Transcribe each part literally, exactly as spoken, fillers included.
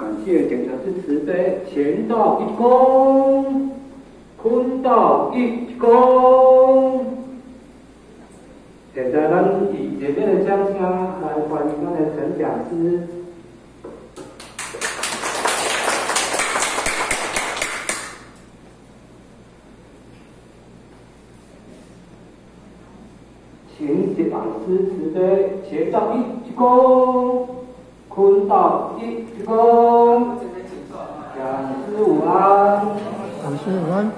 感谢检察之慈悲，前到一躬，坤到一躬。现在咱以热烈的掌声来欢迎咱的陈讲师。请讲师慈悲，前到一躬，坤到一躬。讲师午安， 讲师午安。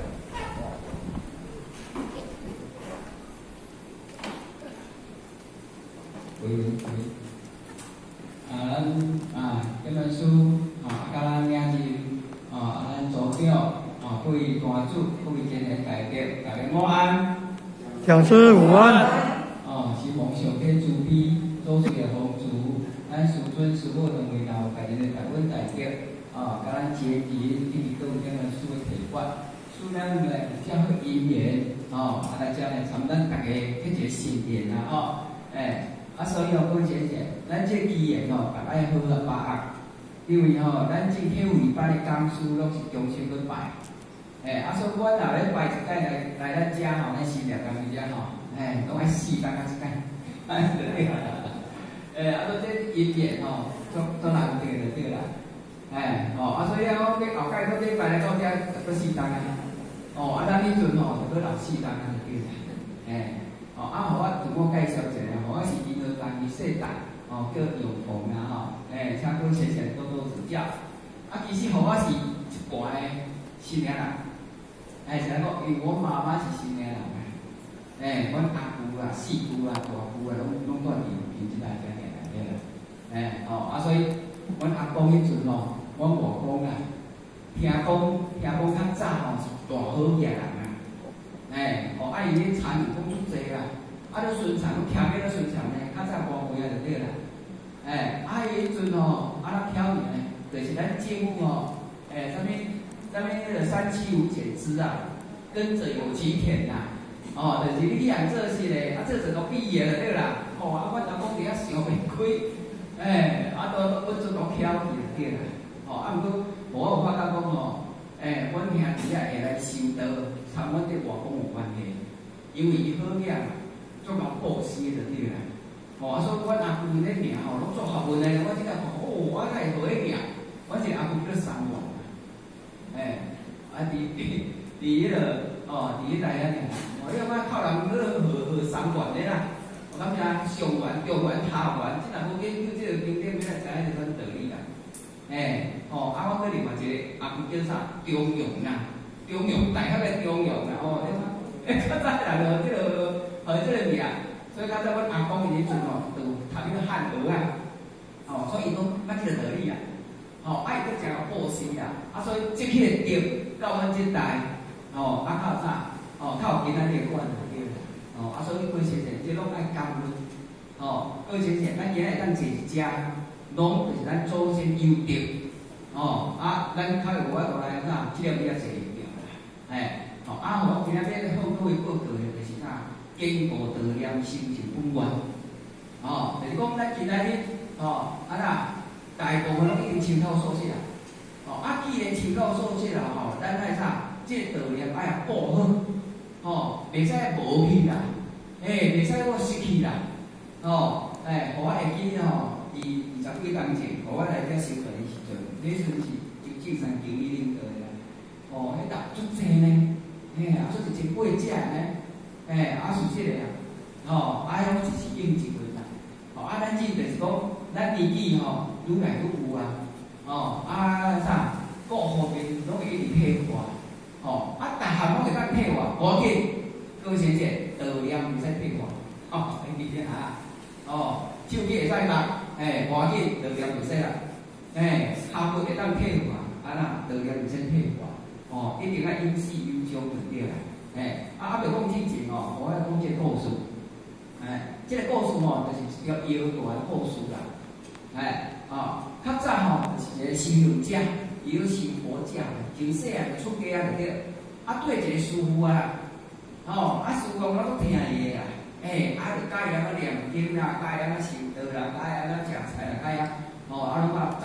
喂喂喂，啊，咱啊，这本书啊，甲咱领进啊，咱组长啊，各位大主，各位前贤大德，大家午安。 讲师午安。 哦，是奉上天慈悲，做事的奉主，咱师尊师母两位老家人的大稳大德，啊，甲咱结集一起共这本书的提法，书咱来较好因缘，哦，啊，大家来参咱大家一个信念啊，哦，诶。啊，所以哦，各位姐姐，咱这机缘哦，大家好好把握，因为吼、哦，咱这体育班的讲师拢是终身去拜，诶、欸，啊，所以阮若咧拜一届来来咱遮吼，咱新店工遮吼，诶，拢爱四天啊一届，哎对啦，诶、欸，啊，所以这因缘吼，做做难得就对啦，诶、欸，哦，啊，所以啊，我这后届我这拜来到遮搁四天啊，哦，啊，咱迄阵吼就搁留四天啊就对啦，诶、欸。哦，啊，互我自我介绍一下，互我是银河班的社长，哦，叫永鹏啊，吼，诶，请各位先生多多指教。啊，其实互我是一寡的新娘人，诶，像讲，因为我妈妈是新娘人诶，诶，阮阿姑啊、四姑啊、大姑啊，拢拢住伫平一带遮尔来个啦，诶，哦，啊，所以阮阿公迄阵吼，阮外公啊，听讲听讲较早吼是大好野人啊。诶，哦，啊，伊咧田里种足济啦，啊，咧顺产，徛迄个顺产咧，较早无几啊就对啦。诶，啊，伊迄阵吼，啊，咱徛呢，就是咱政府吼，诶，啥物啥物迄个三七五减资啊，跟着有其田呐，哦，就是你养这些咧，啊，这整个毕业了对啦，哦，啊，阮阿公伫遐想袂开，诶，啊，都都做到徛去就对啦，哦，啊，毋过我有发觉讲吼，诶，阮兄弟啊会来修道。参阮这外公有关系，因为伊好养，做到布施就对啦。哦，啊，所以阮阿姑咧名吼，拢做学问诶。我即个讲，哦，我才会好个名，我一个阿姑叫三王，诶，啊，伫伫伫迄个哦，伫迄内啊呢，我了我靠人去学学三元咧啦。我感觉上元、中元、下元，即若无研究即个经典，要来知影这款道理啦。诶，哦，啊，我搁另外一个阿姑叫啥？中庸啦。中庸，大学的中庸啦，哦，你较早人就即个，呃，即个名，所以较早阮阿公伊迄阵吼，就读迄个汉学啊，哦，所以讲捌即个道理啊，哦，啊伊佫诚有布施啊，啊，所以即起个德到阮即代，哦，啊靠啥？哦，靠今仔日管就对啦，哦，啊，所以各位先生，即拢爱感恩，哦，各位先生，咱今日当坐一只，拢就是咱祖先有德，哦，啊，咱较有法度来啥？即个比较坐。哎，哦，啊，我今仔日好各位报告的，就是啥？坚固道念，心情本愿。哦，就是讲咱今仔日，哦，啊啦，大部分拢已经参考所写啦。哦，啊，既然参考所写啦，吼，咱爱啥？这道念爱保好，哦，袂使无去啦，诶，袂使我失去啦。哦，哎，互我会记吼，二二十几工前，互我来遮修课的时阵，迄阵是九九三九一零个。哦，迄搭足济呢，嘿，啊，说是真贵价呢，嘿，啊是即个啊，哦，啊，迄就是应一份啦，哦，啊，咱即就是讲，咱年纪吼愈来愈有啊，哦，啊啥，各方面拢会一直退化，哦，啊，逐项拢会当退化，无要紧，各位先生，道念毋使退化，哦，你记下啊，哦，手机会使捌，嘿，无要紧，道念袂使啦，嘿，下骨会当退化，啊啦，道念毋使退化。哦，一定要因事有终就对啦。诶，啊啊，袂讲之前哦，我要讲这个故事。诶，这个故事吼，就是要摇大的故事啦。诶，哦，较早吼就是一个修行者，伊要修佛教，从细汉就出家啊，就对。啊，对一个师傅啊，哦，啊师傅讲我都听伊个啦。诶，啊就教伊安怎念经啦，教伊安怎修道啦，教伊安怎食菜啦，教伊啊，哦，啊拢啊财富甲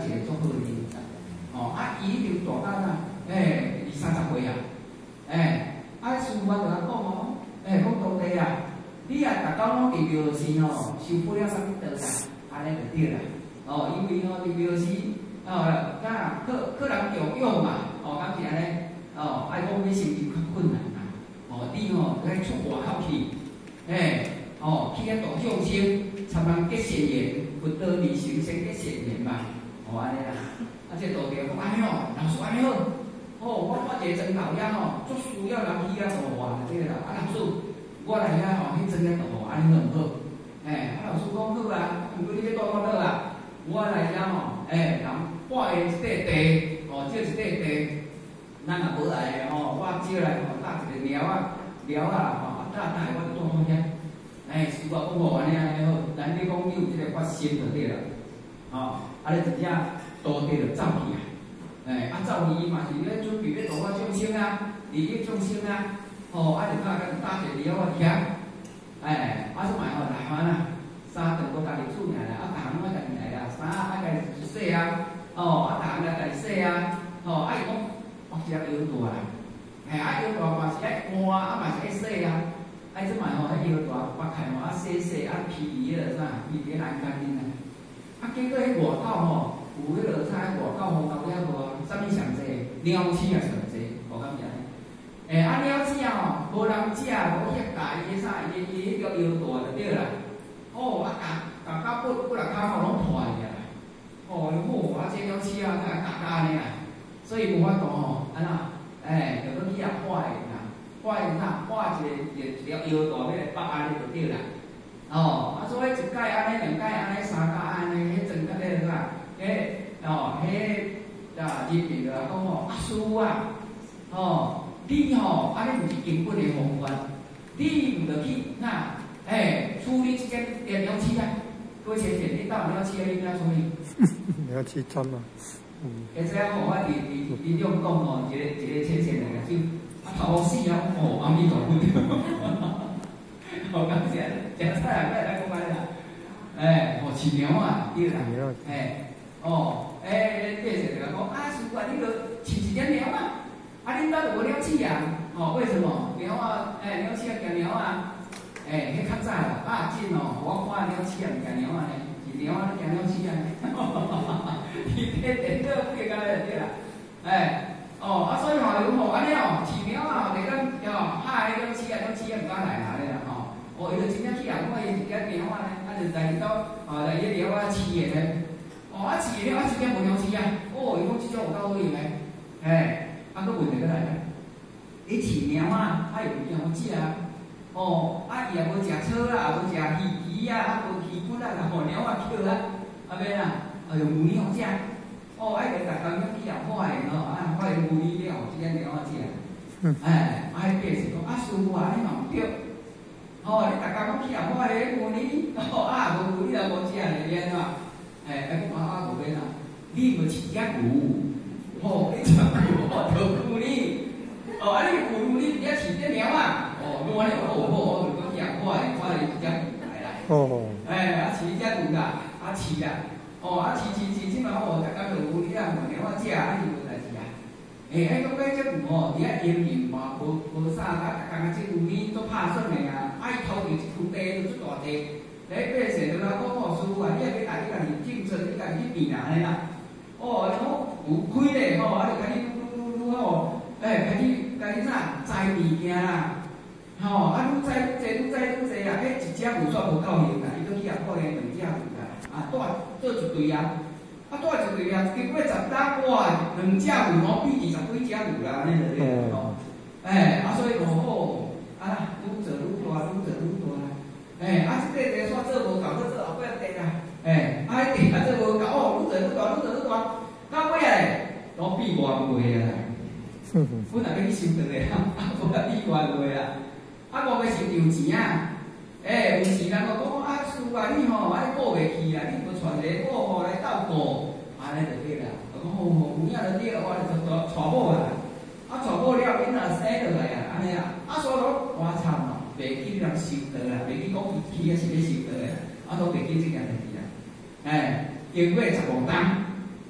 一个足好的人才。哦，啊，伊就大到哪？诶，二三十岁啊，诶，啊，师傅我就甲讲哦，诶，讲徒弟啊，你啊，逐工拢伫庙寺哦，受不了啥物道啦，安尼就对啦。哦，因为哦，伫庙寺哦，甲客客人重用嘛，哦，敢是安尼，哦，爱讲要生意较困难啦。哦，你哦，该出外口去，诶，哦，去遐度众生，参人结善缘，福德未成先结善缘嘛，哦，安尼啦。啊，这徒弟讲安尼哦，老师安尼好。哦，我发一个庄头遐吼，足需要人去遐度化对啦。啊，老师，我来遐吼，迄庄遐度化安尼好唔好？诶，啊，老师讲好啊，毋过你要带我倒啊？我来遐吼，诶，人拜一块地，哦，借一块地，咱若无来吼，我借来吼，搭一个寮啊，寮啊，吼，啊，搭搭我就带好遐。诶，师傅讲好安尼安尼好，咱你讲你有即个决心就对啦。哦，啊，你真正徒弟就走去啊。诶，啊，走去伊嘛是咧准备要度化众生啊，利益众生啊，吼，啊，就甲甲搭一个了啊徛，诶，啊，即摆吼来番啊，衫着搁家己煮尔啦，啊，逐项我家己来啦，衫啊家己洗啊，哦，啊，逐项来家己洗啊，吼，啊，伊讲我是啊腰大啦，嘿，啊腰大嘛是爱换啊，嘛是爱洗啊，啊，即摆吼，迄腰大北开嘛，啊洗洗啊皮迄个啥，皮皮来干净啊，啊，结果迄外口吼。有迄落菜外口风高了无？啥物上济？鸟鼠也上济，无敢是安尼。诶，啊鸟鼠哦，无人食，无遐家伊个啥，伊伊迄个腰大就对啦。哦，啊夹夹到骨骨力骹吼拢破去啊！哦，好，啊这鸟鼠啊，甲夹夹安尼啦。所以无法度吼，安那，诶，就搁去遐坏啦，坏啥？坏一个一一条腰大，要来北安尼就对啦。哦，啊所以一摆安尼，两摆安尼，三摆安尼，迄阵甲咧啥？诶，哦，迄啊，入面就讲吼，阿师傅啊，哦，你吼，安尼毋是根本的方法，你毋着去那，诶，处理即件诶鸟鼠啊，过前前你到鸟鼠啊，你怎处理？ 鸟鼠针啊，嗯。 会知影吼，我伫伫伫种讲吼，一个一个浅浅的就啊头死啊，哦，阿弥陀佛，好感谢，食菜啊，来来讲来啦，诶，哦，饲鸟啊，对啦，诶。哦，诶，变成就讲，啊，师傅啊，你著饲一点鸟啊，啊，恁兜就无鸟鼠啊？哦，为什么？鸟啊，诶，鸟鼠啊，惊鸟啊，诶，迄较早啦，啊，真哦，我看鸟鼠啊，毋惊鸟啊呢，是鸟啊，惊鸟鼠啊呢，哈哈哈哈哈！天天电脑不个干咧对啦，诶，哦，啊，所以吼，有吼安尼哦，饲鸟啊，第咱哦，嗨，鸟鼠啊，鸟鼠啊，毋敢来啦咧啦，吼，哦，伊就真正去啊，看伊一只鸟啊呢，啊，就来到，哦，来迄鸟啊饲诶咧。哦，啊饲了啊，真正无鸟鼠啊！哦，伊讲即种有够好用诶，嘿，啊，佫问题佫来咧，你饲猫啊，啊又毋惊好食啊，哦，啊伊也无食草啦，也无食鱼鱼啊，啊无鱼骨啊，吼猫啊捡啊，啊免啦，啊用牛奶好食，哦，啊个逐工要去啊坏诶吼，啊坏牛奶了，即个猫啊食，哎，啊迄变是讲啊师傅啊，你嘛毋对，哦，你逐工要去啊坏诶牛奶，哦啊无牛奶也无食咧，免啊。诶，啊，讲啊啊，无免啦，你无饲只牛，吼，你只牛哦，着牛呢，哦，啊，你牛你只饲只猫啊，哦，我咧好好，我就讲养我诶，我咧只来来，哦，诶，啊饲只牛啦，啊饲啦，哦，啊饲饲饲，即摆哦，逐工就有你啊，猫猫食，啊是无代志啊，诶，啊，讲讲只牛哦，伫遐营养嘛，无无啥，啊，逐工啊，即牛呢做拍算诶啊，啊，伊头着一块地，就做大地。诶，变成就来讲哦，师傅啊，你也要家己家己竞争，你家己去变安尼啦。哦，讲有开咧吼，啊，就家己愈愈愈吼，诶，家己家己啥栽物件啦，吼，啊，愈栽愈济，愈栽愈济啊，迄一只牛煞无够用啦，伊都去啊可能两只牛啦，啊，带做一对啊，啊，带一对啊，结果十单哇，两只牛吼比二十几只牛啦，安尼就对吼。诶，啊，所以讲好，啊，愈做愈大，愈做愈大啦。诶，啊，即个地煞做无够，搁做后壁地啦。诶，啊，迄地啊做无够，哦，愈做愈大，愈做愈大，到尾啊咧，都变偌贵啊！本来要去收倒咧，啊，无啊变偌贵啊！啊，无个是丢钱啊！诶，有时人就讲啊，师傅啊，你吼爱顾袂起啊，你无传一个顾户来斗顾，安尼就对啦。就讲好好，有影就对，我就就带某啦。啊，带某了，囡仔生落来啊，安尼啦。啊，所以讲我惨咯。袂记人收倒啦，袂记讲伊去啊是要收倒诶，啊都袂记即件代志啦。哎，经过十五冬，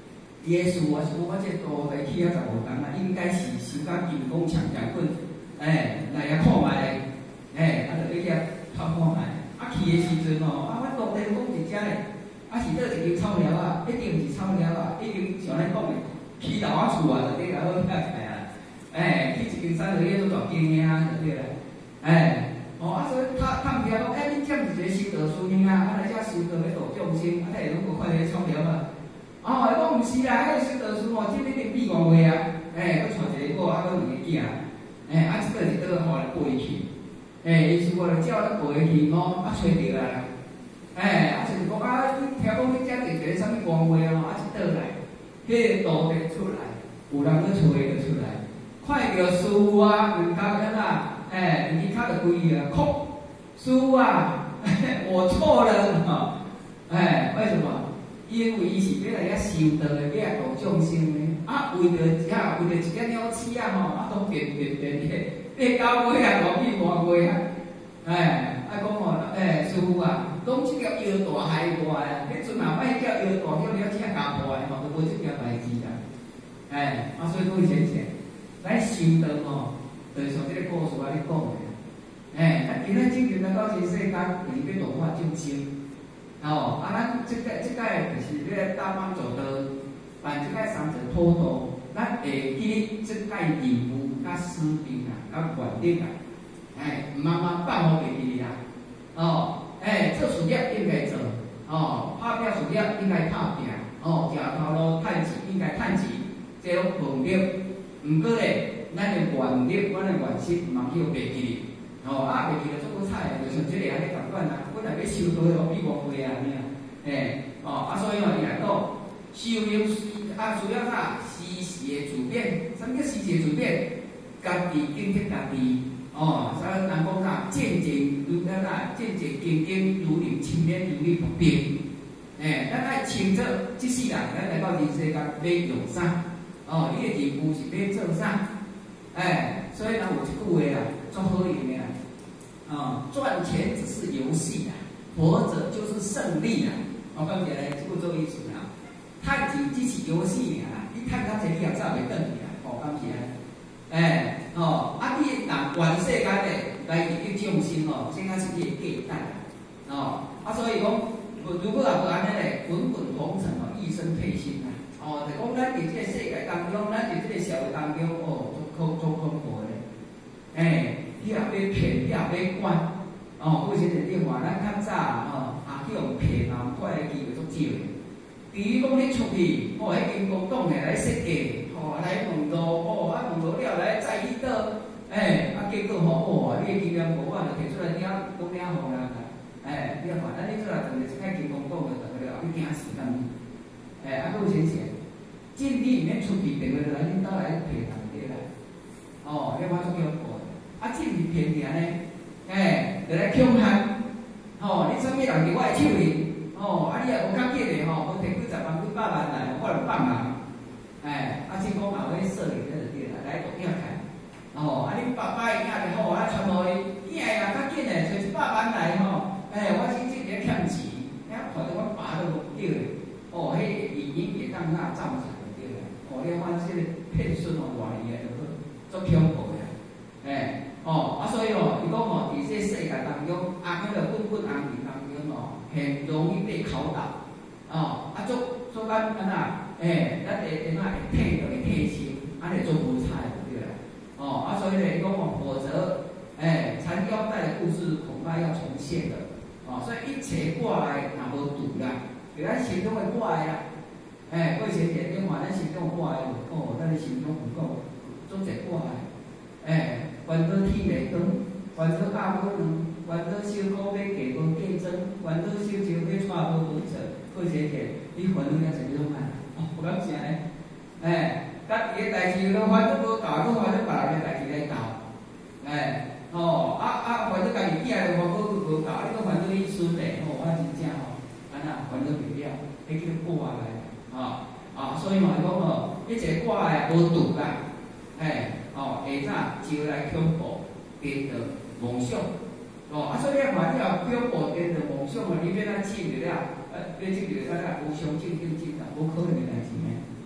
伊个事我我这多来去啊十五天啊，应该是收到金光强强棍，哎，来遐看卖，哎，啊，就去遐偷看卖。啊，去的时阵哦，啊，阮当地讲一只咧，啊是倒一间草寮啊，一定是草寮啊，一定像咱讲的，起楼啊厝啊，就对啦，好遐来啊，哎，去一间山落去做大间啊，就对啦，哎。哦，啊，所以他他毋听讲，哎，你兼一个修道师兄啊，啊来遮修道要度众生，啊，你会拢无看迄个草寮啊？哦，伊讲毋是啦，迄个修道师哦，即日定比偌月啊，哎，佮带一个某，啊，佮两个囝，哎，啊，即个是倒互来背去，哎，伊是我来照咧背去哦，啊，找着啊，哎，啊，就是讲啊，你听讲你遮一个啥物偌月哦，啊，一倒来，迄个图片出来，有人去找个出来，看着师傅啊，两脚仔啊。哎，你看的规个哭，叔啊，我错了哈。哎，为什么？因为伊是要来遐修道的，要来度众生的。啊，为着遐，为着一只鸟鼠啊吼，啊，都变变变变，变到尾啊，无比偌尾啊。哎，啊讲吼，哎，师傅啊，讲即条腰大害我啊，迄阵啊，莫叫腰大，叫了只家破的吼，都无即条代志啦。哎，啊，所以各位先生，咱修道吼。就是像这个故事我咧讲的，哎，啊，今仔进入咱到这世间，就是要度化众生，哦，啊，咱即个即个就是咧大帮助道，办即个三者普渡，咱会记即个任务、甲使命啊、甲愿力啊，哎，毋慢慢放互袂记啦，哦，哎，做事业应该做，哦，拍拼事业应该拍拼，哦，食头路趁钱应该趁钱，这种能力，毋过咧。咱的愿力，阮的愿心，毋通去袂记哩。哦，啊，袂记了做好彩，就像即个安尼共款啊。本来要修道的，比偌贵啊，尼啊。诶，哦，啊，所以哦，伊来讲，修行啊，需要啥？时时的自变。什么叫时时的自变？家己警惕家己。哦，所以人讲啥？见证如咱啊，见证经经如临青天，如履薄冰。诶，咱爱清楚即世人，咱来到人世间要用啥？哦，伊的任务是要做啥？哎，所以呢，有一句话啊，做好用的啊，啊，赚钱只是游戏啊，活着就是胜利啊。我讲起来，这个做意思啊，趁钱只是游戏尔，你趁到钱你也走袂转去啊。哦，讲起来，哎，哦，啊，你若全世界的来利益众生哦，这个是你的价值哦。啊，所以讲，如果也无安尼咧，滚滚红尘哦，一生退心啊。哦，就讲咱伫这个世界当中，咱伫这个社会当中哦。恐做恐怖的，哎，你也被骗，你也被管，哦，为什么你话咱较早哦，也去用骗啊，怪的机会足少的。比如讲你出去，哦，迄间公党的来设计，哦，来问路，哦，啊问路了来载你倒，哎，啊结果吼，哦，你的经验无法就摕出来领，讲领互人啦，哎，你话咱你出来等下一间间公党就等个了，你惊死人，哎，啊，各位先生，进地里面出去，别个来领导来骗人。哦，迄我做叫过，啊，这是骗人呢，哎，就来恐吓，哦，你啥物人伫我的手里，哦，啊，你也无讲紧的吼，我摕几十万、几百万来，我就放人，哎，啊，先讲后尾说的，这就对啦，来读囝看，哦，啊，你爸爸的囝就好，啊，传互伊，囝呀，较紧的，找一百万来吼，哎，我先这个欠钱，啊，看到我爸都无对的，哦，迄语言也当那造成对啦，哦，你看这个骗孙哦，偌厉害就好。足恐怖的，哎，哦，啊，所以哦，伊讲哦，伫这世界当中，红迄个滚滚红尘当中哦，很容易被考倒，哦，啊，做做咱安那，哎，咱会安那会退就会退心，安尼做无彩对啦，哦，啊，所以咧，伊讲哦，否则，哎，缠腰带的故事恐怕要重现了，哦，所以一切挂碍也无堵啦，就咱心中的挂碍啊，哎，过前前你看咱心中挂碍有够，咱的心中有够。做者挂碍，哎，烦恼天未长，烦恼压无长，烦恼小苦要加无计增，烦恼小情要带无分寸。过些个，你烦恼了是种啊？哦，不敢想咧，哎，家己个代志都烦恼无够，都烦恼别人个代志来搞，哎，哦，啊啊，烦恼家己囝个烦恼无够，你都烦恼你孙嘞，哦，我真正哦，安那烦恼袂了，迄叫挂碍，啊啊，所以嘛讲哦，一切挂碍无堵啦。哎，哦，下早招来恐怖，变着梦想，哦，啊，所以你看，你若恐怖变着梦想啊，你要咱进入了，呃，要进入咱个无上正正正啊，无可能的代志呢。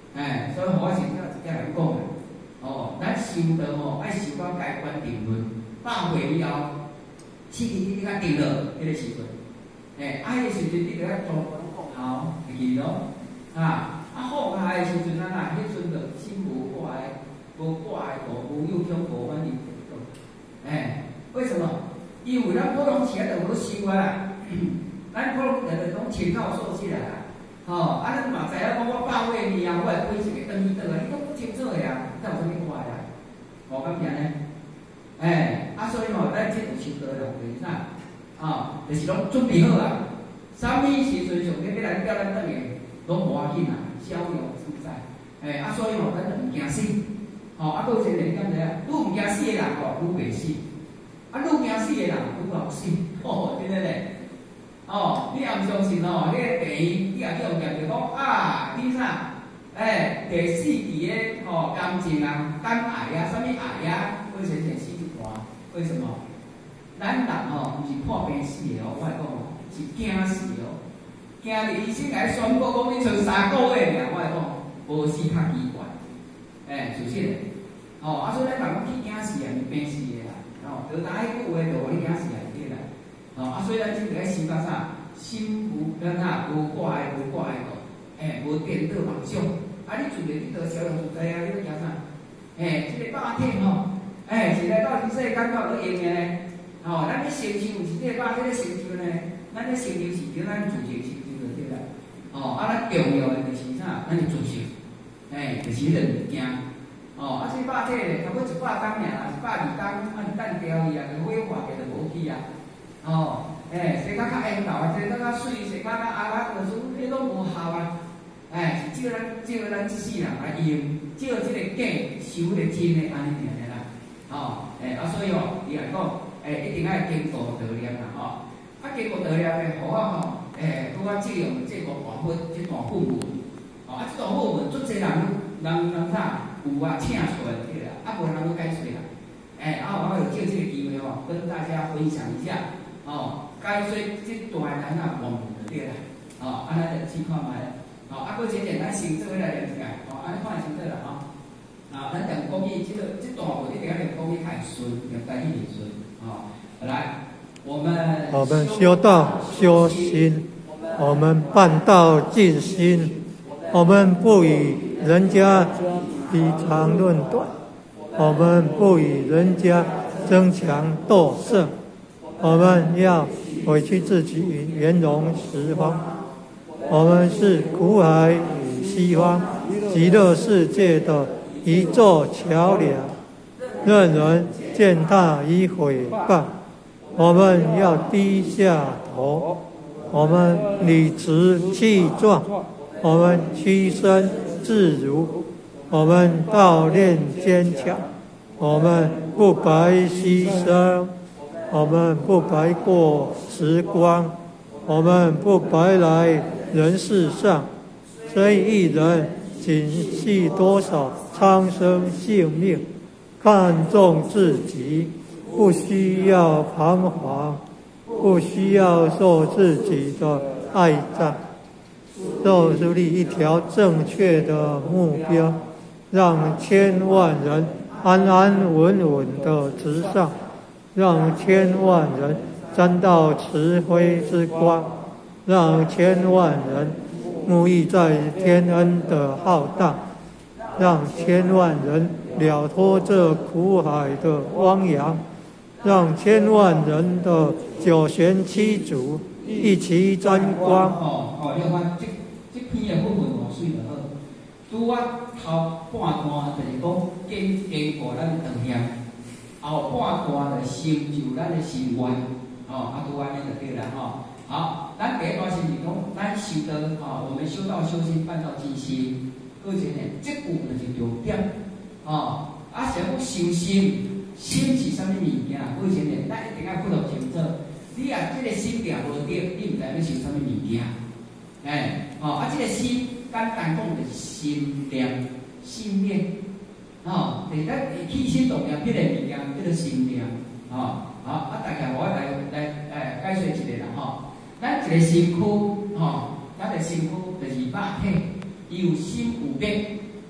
哎，所以我先要直接来讲啊。哦，咱修道哦，爱修到解决定论，百岁以后，四季你甲定了，迄个时阵，哎，爱的时阵你着爱做好，会记咯，啊，啊好爱的时阵啊呐，迄阵着心无挂碍，无挂碍无无忧伤无烦恼，哎，为什么？因为咱普通时啊着无修啊，咱普通人着拢前靠受起来啦。哦，啊，咱嘛知影讲我百岁以后，我会归是个转去倒啊，你都不清楚的啊，才有啥物怪啊？无咁样呢？哎，啊，所以吼，咱这有修道人就是啥？啊，就是拢准备好啊，啥物时阵上天要来叫咱转去，拢无要紧啊，逍遥自在。哎，啊，所以吼，咱就唔惊死。哦，啊，搁有一个你敢知影？愈唔惊死的人吼，愈袂死；啊，愈惊死的人愈老死。哦，对不对？哦，你也唔相信哦？你个病医，你也去用验就讲啊，你啥？哎，第四期的吼癌症啊、肝癌啊、什么癌啊，会先先死一半。为什么？咱人哦，唔是破病死的哦，我来讲哦，是惊死哦。惊着医生来宣布讲你剩三个月尔，我来讲，无死较奇怪。哎，是不是？哦，啊，所以咱人去惊死啊，是病死的啦。哦，就哪一句话就互你惊死啊？哦，啊，所以咱真个想到啥？心无咱啥无挂碍，无挂碍个，哎，无颠倒妄想。啊，你做着你得逍遥自在啊！你要惊啥？哎，这个百体吼，哎，是来到人世间到要用的呢。哦，咱咧成就是这个百体咧成就呢，咱咧成就是叫咱自己成就就对啦。哦，啊，咱重要的就是啥？咱的自信，哎，就是迄个物件。哦，啊，这百体咧，差不多一百担尔，一百二担，啊，蛋雕伊啊，就火化嘅就无去啊。哦，诶，生较较缘投啊，生较较水，生较较阿拉个孙，迄拢无效啊。哎，是照咱照咱一世人来用，照即个假修个真的安尼尔啦。哦，诶，啊，所以哦，伊来讲，诶，一定爱经过道念啦，吼。啊，经过道念诶，互我吼，诶，拄我借用这个大本，这大本文。哦，啊，这大本文，足侪人人人啥有啊，请出来对啦，啊，无人要解说啦。诶，啊，我有借这个机会吼，跟大家分享一下。哦，解说这段咱啊文就对啦，哦，安尼就试看卖，哦，啊，搁简简单先做来念一下，哦，安尼看先做啦，吼，啊，咱讲讲义，这个这段文一定要念讲义太顺，念台语顺，哦，来，我们我们修道修心，我们办道尽心，我们不与人家比长论短，我们不与人家争强斗胜。我们要委屈自己，圆融十方。我们是苦海与西方极乐世界的一座桥梁，任人践踏与毁谤，我们要低下头。我们理直气壮，我们屈身自如，我们道练坚强，我们不白牺牲。我们不白过时光，我们不白来人世上，虽一人仅系多少苍生性命，看重自己，不需要彷徨，不需要受自己的爱障，做出立一条正确的目标，让千万人安安稳稳的直上，让千万人沾到慈悲之光，让千万人沐浴在天恩的浩荡，让千万人了脱这苦海的汪洋，让千万人的九玄七祖一齐沾光。 哦哦，你看这这篇的部分偌水就好。拄我头半段就是讲经经过咱的道念。后半段就成就咱的心愿，哦，啊，拄安尼就对啦，吼。好，咱第一段是讲咱修道，哦，我们修道修心办道尽心，而且呢，这句就是重点，哦，啊，想要修心，心是啥物物件？而且呢，咱一定要分得清楚。你啊，这个心定无对，你唔知要修啥物物件？哎，哦，啊，这个心简单讲就是心念，信念。哦，伫咱起心动念，迄个物件叫做心念，哦，好，啊，大家我来来诶解说一下啦，吼，咱一个身躯，吼，咱个身躯就是肉体，伊有心有魄，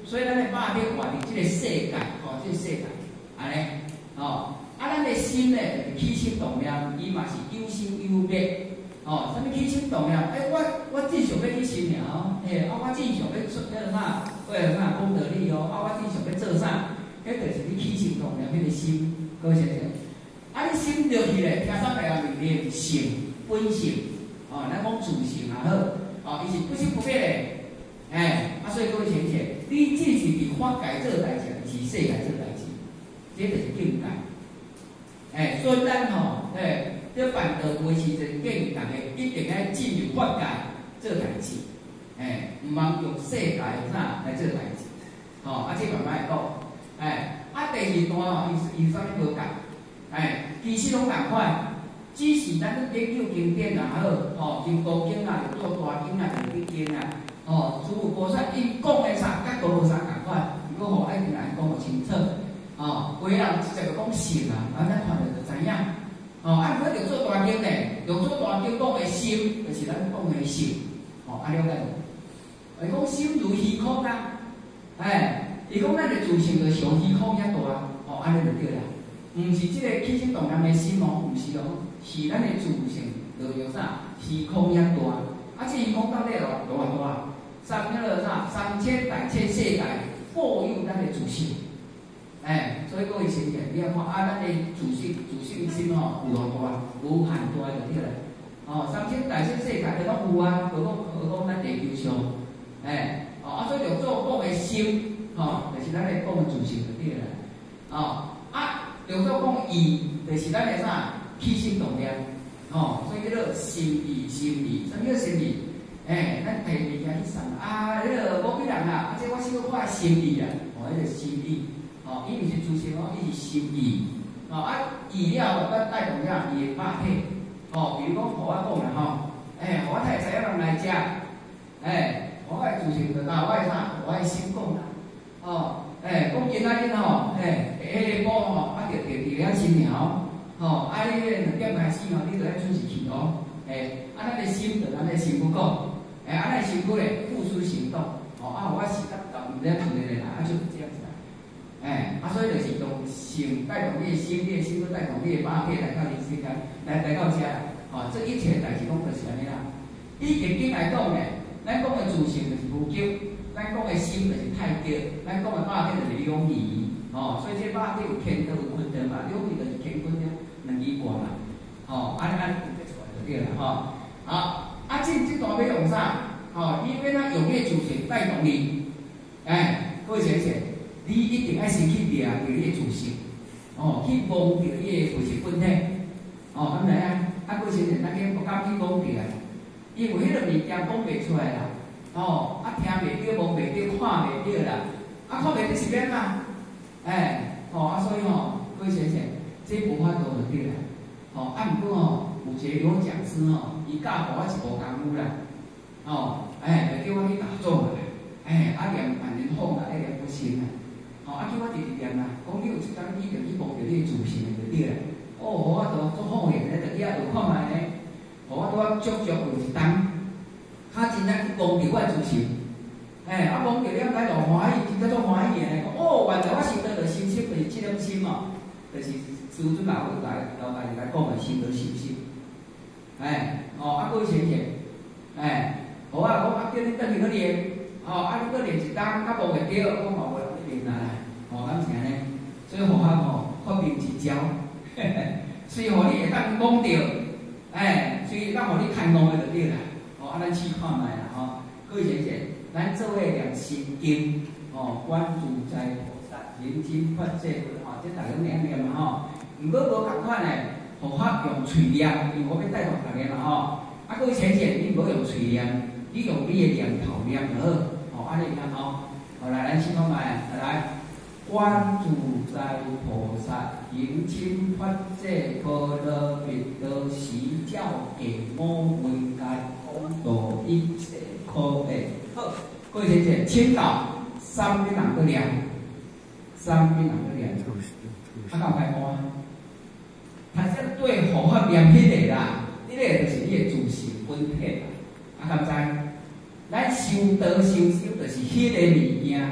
所以咱的肉体活伫即个世界，吼、哦，即、这个世界，安尼，哦，啊，咱的心呢，就是起心动念，伊嘛是有心有灭，哦，啥物起心动念？哎、欸，我我正常要去信仰哦，嘿、欸，啊，我正常要做迄个啥，为了啥功德力哦，啊，我正常要做啥？迄就是你起心动念，迄个心，各位先生，啊，你心落去咧，听啥个啊？命令性本性，哦，咱讲自性也好，哦，伊是不生不灭咧。哎，啊，所以各位先生，你只是伫法界做代志，是世界做代志，这就是境界。哎，所以咱吼，哎，在办道会时阵，建议大家一定要进入法界做代志，哎，唔通用世界啥来做代志。吼、哦，啊，这慢慢来讲。哎，啊，第二段吼，伊伊啥物无共？哎，其实拢共款，只是咱咧研究经典啊，好，吼、哦，金刚经啊，就做大经啊，就去经啊。哦，诸佛菩萨因讲的啥，甲大菩萨共款，如果吼爱听人讲个清楚，哦，有的人直接就讲信啊，啊，咱看着就知影，哦，啊，如果着做大经呢，着做大经讲的心，就是咱讲的性，哦，安了解无？伊讲心如虚空啊，哎，伊讲咱的自性就像虚空遐大，哦，安尼就对啦，毋是即个起心动念的心哦，毋是哦，是咱的自性就叫啥？虚空遐大，啊，这虚空到底哦，大偌大？三迄个啥，三千大千世界，各有咱的自性。哎，所以各位先生，你要看啊，咱的自性、自性心吼有偌大，无限大就对啦。哦，三千大千世界都拢有啊，何况何况咱地球上，哎，哦，啊，所以着做讲的心，吼、哦，就是咱的讲的自性就对啦。哦，啊，着做讲意，就是咱的啥起心动念，哦，所以叫做心意，心意，什么叫心意？哎，咱摕物件去送啊！迄个某几人啊，啊，这我小可心意啊，哦，迄个心意，哦，伊毋是自性哦，伊是心意，哦，啊，意了，咱带动了伊的肉体，哦，比如讲，互我讲啦吼，哎，互我太知影人来食，哎，我的自性就拿我的啥，我的心讲啦，哦，哎，讲今仔日吼，哎，下晡吼，啊，着着着了新苗，吼，啊，你两点开始吼，你着爱准时去哦，哎，啊，咱的心着咱的心不讲。哎，啊，咱辛苦咧，付出行动，哦，啊，我是甲到毋知影做咧啦，啊，就是这样子啦。哎，啊，所以就是用性带动你的心，你的心都带动你的肉体来到你世间，来来到遮啦。哦，这一切代志拢就是安尼啦。以经经来讲咧，咱讲的自性就是无极，咱讲的心就是太极，咱讲的肉体就是两仪。哦，所以这肉体有天道有坤道嘛，两仪就是乾坤两两仪卦嘛。哦，安尼安尼分别出来就对啦，吼、哦，好。啊，这这段要用啥？哦，你要咱用你的自性带动你，哎，各位先生，你一定要先去掠着你的自性，哦，去摸着你的物质本体，哦，咁来啊？啊，各位先生，咱去不敢去摸着，因为迄个物件讲袂出来啦，哦，啊，听袂着，摸袂着，看袂着啦，啊，看袂着是变啊？哎，哦，啊，所以哦，各位先生，这无法度就对啦，哦，啊，不过哦。有一个老讲师吼，伊教互我一无功夫啦，哦，哎，就叫我去打坐啦，哎，啊念万年好啦，爱念不行啦，哦，啊叫我直直念啦，讲你有一天你着去摸着你的自性就对啦，哦，互我都做好嘢咧，就以后就看卖咧，互我拄啊足足有一当，较真正去摸着我的自性，哎，啊摸着了解就欢喜，真叫做欢喜诶，讲哦，原来我心得的心性就是这种心哦，就是师尊老来老大来讲的心得心性。哎，哦，啊，各位先生，哎，好啊，我啊叫你等于去练，哦，啊，你去练一当，啊无袂着，我嘛无去练啦，哦，咁是安尼，所以互我吼发明一招，嘿嘿，虽互你会当讲着，哎，虽当互你看懂的就对啦，哦，啊，咱试看卖啦，吼、哦，各位先生，咱做伙念心经，哦，观自在菩萨行深发智慧，哦，这大家念念嘛，吼，毋过无共款诶。互法用嘴念，因为我要带动大家嘛吼。啊，各位先生，你无用嘴念，你用你的念头念就好。吼、哦，安尼念吼。好来，咱先讲来，来，观自在菩萨行深发智波罗蜜多时，教给我为界空度一切苦厄。好，各位先生，请到三边人个念，三边人个念，啊，够快摸。他这对佛法念迄个啦，迄个就是你的自性本体啦。啊，敢知？咱修道修修就是迄个物件，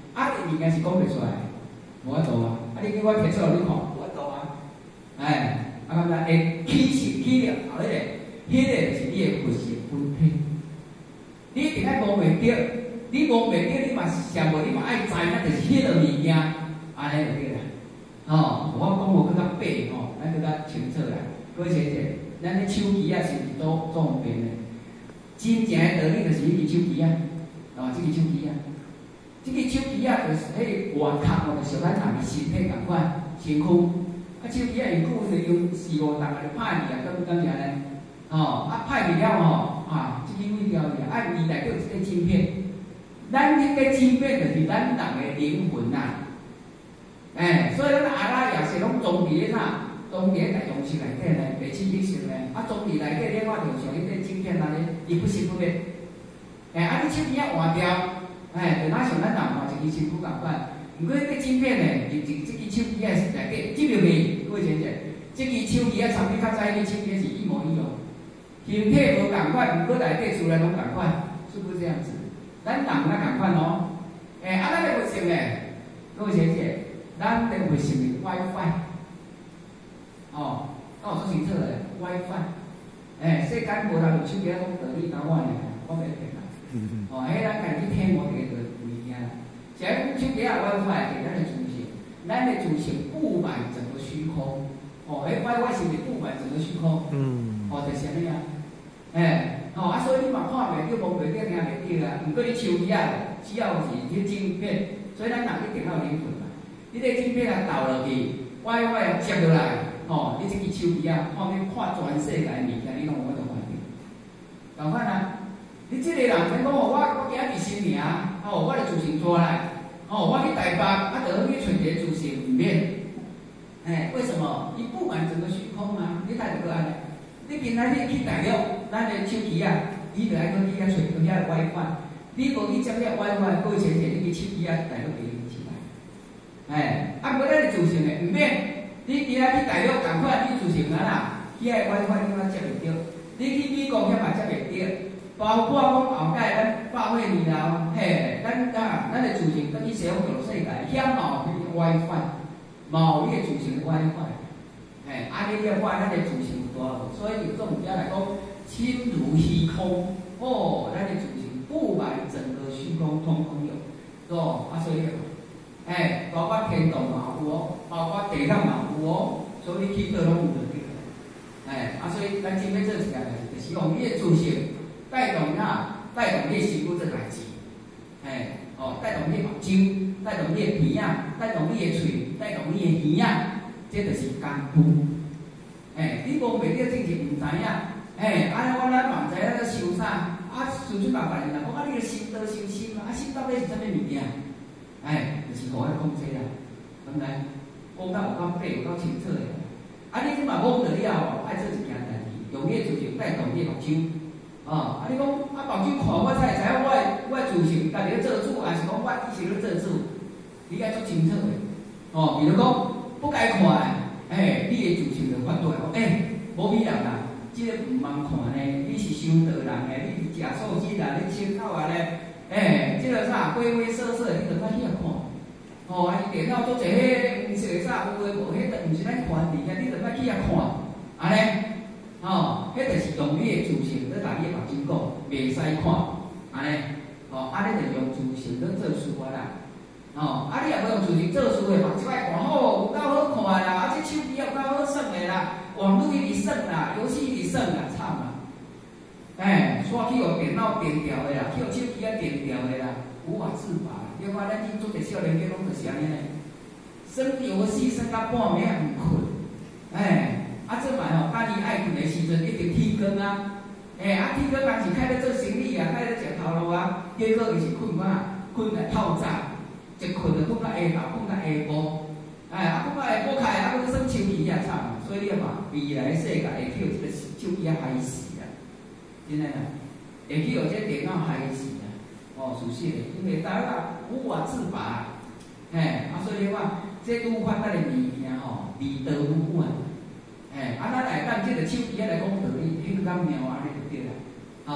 啊，物件是讲袂出来，无法度啊。啊，你叫我摕出来你看，无法度啊。哎，啊，咁样会起势起了，后咧，迄个就是你的佛性本体。你一定爱摸袂着，你摸袂着，你嘛上无，你嘛爱知，那就是迄个物件，安尼就对啦。哦，我讲无更较白吼，咱更较清楚啦。各位姐姐，咱咧手机啊是毋是做做方便的？真正的道理就是迄支手机啊，哦，即支手机啊，即支手机啊，就是迄个外壳哦，就像咱人的身体共款，身躯。啊，手机啊，用久就用四五档啊，就歹去啊，敢敢是安尼？哦，啊歹去了吼，啊，即支废掉去啊，啊，未来佫有一个晶片，咱迄个晶片就是咱人的灵魂呐。哎，所以咱阿拉也是拢装伫咧啥？装伫咧大容器内底咧，袂侵入性咧。啊，装伫内底咧，我就像迄个晶片安尼，伊不是不灭。哎，啊，你手机啊换掉，哎，就哪像咱人换一支身躯共款。毋过迄个晶片咧，伊即即支手机啊是内底进入去，各位姐姐，即支手机啊，参比较早迄支手机是一模一样，形体无共款，毋过内底出来拢共款，是不是这样子？咱人那共款哦。哎，啊，咱的佛性咧，各位姐姐，咱的佛性是 WiFi， 哦，我做清楚咧 ，WiFi， 哎，世间无人用手机讲道理讲我呢，我袂骗啦。哦，迄咱家己听我哋个物件啦。假如手机啊 WiFi 给咱的主性，咱的主性布满整个虚空。哦，迄 WiFi 是袂布满整个虚空。嗯。哦，就是安尼啊。哎，哦啊，所以你嘛看袂着、摸袂着、听袂着啊。毋过你手机啊，只要是迄晶片，所以咱人一定要有灵魂嘛。你个晶片啊导落去 ，WiFi 啊接落来，哦，你即支手机啊，看你看全世界物件，你拢有法度看到。共款啊。你即个人免讲哦，我我今日新营，哦，我就自行抓来，哦，我去台北，啊，就去找一个自行唔免，哎，为什么？伊布满整个虚空啊！你睇到个安尼，你平常你去大陆，咱的手机啊，伊就爱去去遐找去遐 WiFi， 你无去接遐 WiFi， 各位姐姐，你去手机啊，大陆就用起来，哎，啊，无咱的自行的唔免，你今仔去大陆共款，你自行啊啦，遐 WiFi 你嘛接袂着，你去美国遐嘛接袂着。包括讲后盖咱百岁年后，嘿，咱啊，咱的自行等于使用全世界，遐嘛有迄个 WiFi， 嘛有迄个自行的 WiFi， 嘿，安尼了话，咱的自行有大，所以有种物件来讲，心如虚空，哦，咱的自行布满整个虚空，通通有，是哦，啊，所以，哎，包括天道嘛有哦，包括地上嘛有哦，所以你去倒拢有就对了，哎，啊，所以咱今天做一件代志，就是用你的自行。带动啊，带动你身躯这代志，哎，哦，带动你目睭，带动你的鼻啊，带动你的嘴，带动你的耳啊，这就是功夫。哎，你无袂着正是唔知影，哎，啊，我咱嘛唔知影咧修啥，啊，修出办法人讲啊，你个心道修心啊，啊，心到底是啥物物件？哎，就是互我讲这啦，当然，讲到有够白，有够清楚的。啊，你即嘛摸着了后，爱做一件代志，用你的自行带动你的目睭。啊！啊！你讲啊，目睭看我才会知影我我自性家己咧做主，还是讲我以前咧做主？你爱做清楚的。哦，比如讲不该看的，哎，你的自性就反对讲，哎，无必要啦，即个唔茫看呢，你是修道人的，你是食素食人，你亲口啊咧，哎，即个啥鬼鬼祟祟，你就莫去遐看。哦，啊，伊电脑做者迄，毋是个啥有诶无，迄都毋是咱看伫遐，你就莫去遐看，安尼。哦，迄就是用你的自性，咧甲你的目睭讲，袂使看，安尼，哦，安尼就用自性咧做事啊啦，哦，啊你也无用自性做事的，目睭爱看好，有够好看啦，啊这手机有够好耍的啦，网络一直耍啦，游戏一直耍啦，惨啦，哎，煞去互电脑电掉的啦，去互手机啊电掉的啦，无法自拔。另外，咱去做者少年家拢就是安尼嘞，耍游戏耍到半暝也毋困，哎。啊，这摆吼，当伊爱困的时阵，一直天光啊，哎、欸，啊天光当时开咧做生意啊，开咧食头路啊，结果伊是困啊，困来透早，一困就困到下昼，困到下晡，哎，啊困到下晡开，啊佫耍手机啊惨，所以你嘛，未来世界会去互即个手机啊害死啊，真诶啦，会去互即个电脑害死啊，哦，是实的，因为大家无法自拔，哎、欸，啊所以你话，这愈发咱的物件吼，味道愈满。哎，啊，咱来当即个手机来讲道理，迄个咁妙安尼就对啦，哦，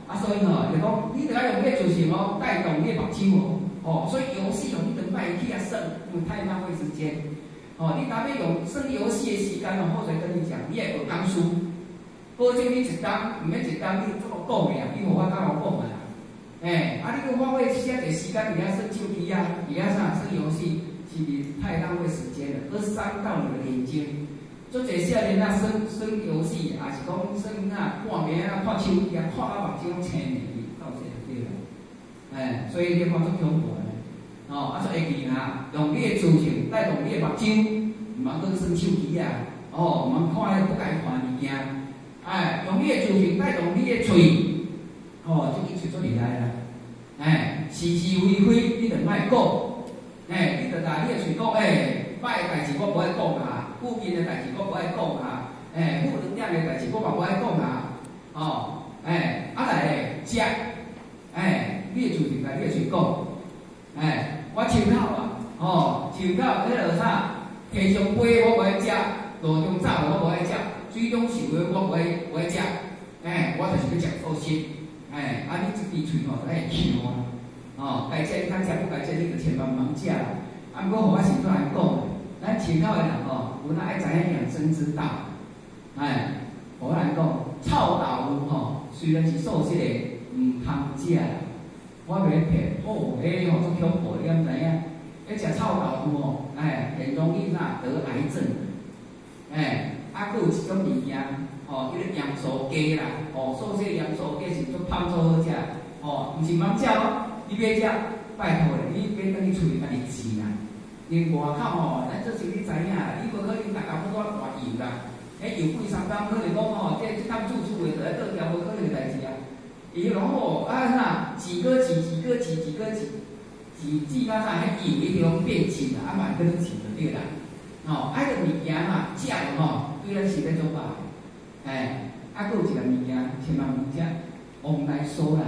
啊，所以吼，就讲你着爱用迄自信哦，带动你目睭哦，哦，所以游戏哦，你着卖去啊耍，因为太浪费时间。哦，你若要用耍游戏的时间哦，我再跟你讲，你要有工书，保证你一天毋免一天你怎么讲的啊？你无法甲我讲啊。哎，啊，你个花费遮侪时间伫遐耍手机啊，伫遐啥耍游戏，是不是太浪费时间了？而伤到你的眼睛。做侪少年啊，耍耍游戏，也是讲耍啊，半暝啊，看手机啊，看啊目睭青面去，到这就对啦。哎，所以你看足恐怖的。哦，啊，所以会记啦，用你的自信带动你的目睭，毋通搁耍手机啊，哦，毋通看迄不该看物件。哎，用你的自信带动你的嘴。哦，这个就足厉害啦！哎，是是非非，你着莫讲。哎，你着拿你的嘴讲，哎，歹的代志我无爱讲啊，负面的代志我无爱讲啊，哎，负能量的代志我嘛无爱讲啊。哦，哎，啊来咧，食，哎，你的自信来你的嘴讲，哎，我抽口啊，哦，抽口迄落啥，地上飞我无爱食，路中走我无爱食，水中游的我无爱无爱食，哎，我就是要食素食。哎，啊！你这支喙吼，爱呛啊！哦，该食你通食，不该食你就千万毋通食啦。啊，毋过互我先做来讲，咱深口的人吼，有哪爱知影养生之道？哎，互我来讲，臭豆腐吼，虽然是素食的，毋通食啦。我袂骗，哦，迄吼足恐怖，你敢知影？迄食臭豆腐吼，哎，很容易哪得癌症。哎，啊，佫有一种物件。哦，迄个洋酥鸡啦，哦，素食洋酥鸡是足芳足好食，哦，毋是茫食哦，你要食，拜托咧，你免等你厝里家己饲啦。因外口吼，咱做生意知影啦，你无可能逐工要我换油啦，迄油贵三工，可能讲吼，这这当煮煮的，就来倒条无可能的代志啊。伊拢吼啊啥，几个几几个几几个几几几到啥，迄油一定要变紧啦，啊嘛可能紧就对啦。哦，啊个物件嘛，食了吼，对咱身体做歹。哎，啊，佫有一个物件，千万毋食黄内酥啦。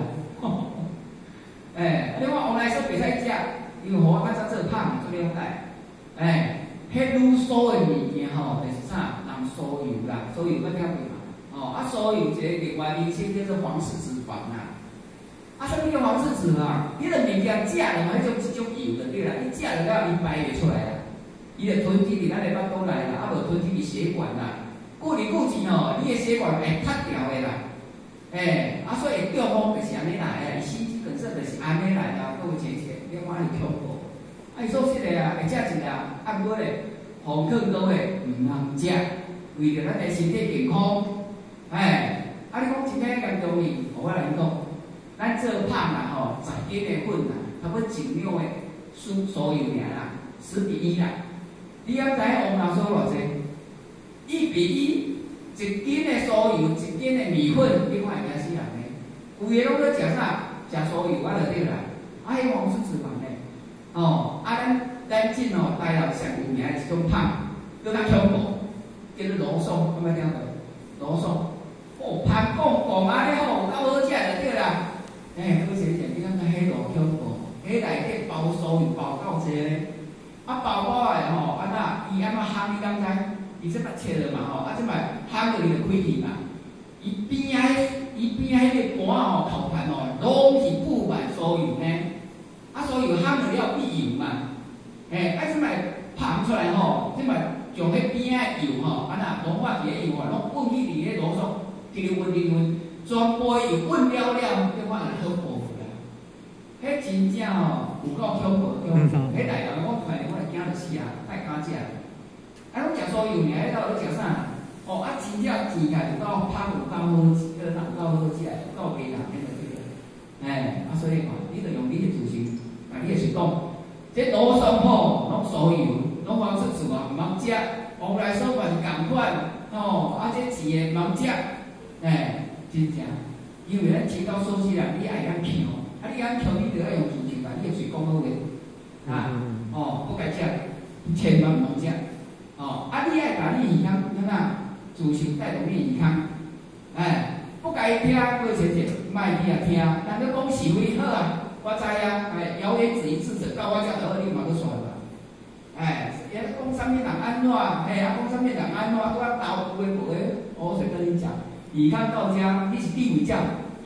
哎，你看黄内酥袂使食，因为互我较早做胖做了解。哎，迄愈酥的物件吼，就是啥，人酥油啦，酥油捌听过嘛？哦，啊，酥油一个另外名称叫做黄氏脂肪啦。啊，啥物叫黄氏脂肪？你个物件食了，迄种一种油就对啦，你食了了，伊排袂出来啦，伊就囤积伫咱的腹肚内啦，啊无囤积伫血管啦。久而久之吼，你的血管会塌掉的啦，哎，啊，所以中风就是安尼来的，心肌梗塞就是安尼来的，各位姐姐，你看你恐怖，啊，伊素食的啊，会食一个，啊，毋过咧，红更多的毋通食，为着咱的身体健康，哎，啊，你讲真正严重哩，我来讲，咱做胖啦吼，十斤的粉啦，差不多一两的输所有尔啦，十比一啦，你要知影黄豆酥偌济？一比一，一斤的酥油，一斤的米粉，你看会惊死人嘞！有诶拢在食啥？食酥油啊，就对啦。啊，迄黄是脂肪嘞。哦，啊，咱咱进哦，台南上有名的一种胖，叫咱恐怖，叫做罗宋，有冇听过？罗宋，哦，pan讲讲啊，你好，够好食就对啦。诶，好先生，你感觉迄罗恐怖？迄内底包酥油包够济咧，啊，包包诶吼，安那伊安怎烘你敢知？伊即摆切了嘛吼，啊即摆烘落去就开去嘛。伊边仔伊边仔迄个盘吼头盘吼，拢是布满酥油呢。啊酥油烘落了必油嘛，嘿，啊即摆烘出来吼，即摆将迄边仔油吼，安那融化伫个油啊，拢混去伫个罗宋，滴溜混滴混，全部油混了了，你看人恐怖啦。迄真正吼有够恐怖恐怖，迄内人我看着我惊着死啊，太敢食。啊，拢食酥油尔，迄到底食啥？哦，啊，真正钱价有够芳，有够好食，个人有够好食，有够袂人迄个对个。哎，啊，所以讲，你着用你的自信，啊，你是讲，这罗宋铺拢酥油，拢黄氏脂肪毋通食，黄内酥嘛是共款，哦，啊，这钱的毋通食，哎，真正，因为咱青岛素食人，你爱敢强，啊，你敢强，你着要用自信把你的嘴讲好个，啊，哦，不该食，千万毋通食。哦，啊！你爱把你健康怎啊？自信带动你健康，哎，不该听各位姐姐，卖去啊听。人家讲是非好啊，我知啊，哎，谣言止于智者，到我遮就好，你嘛去算啦。哎，也讲啥物人安怎，嘿，啊讲啥物人安怎，拄啊斗有诶无诶，我先跟你讲，健康到遮，你是地位将，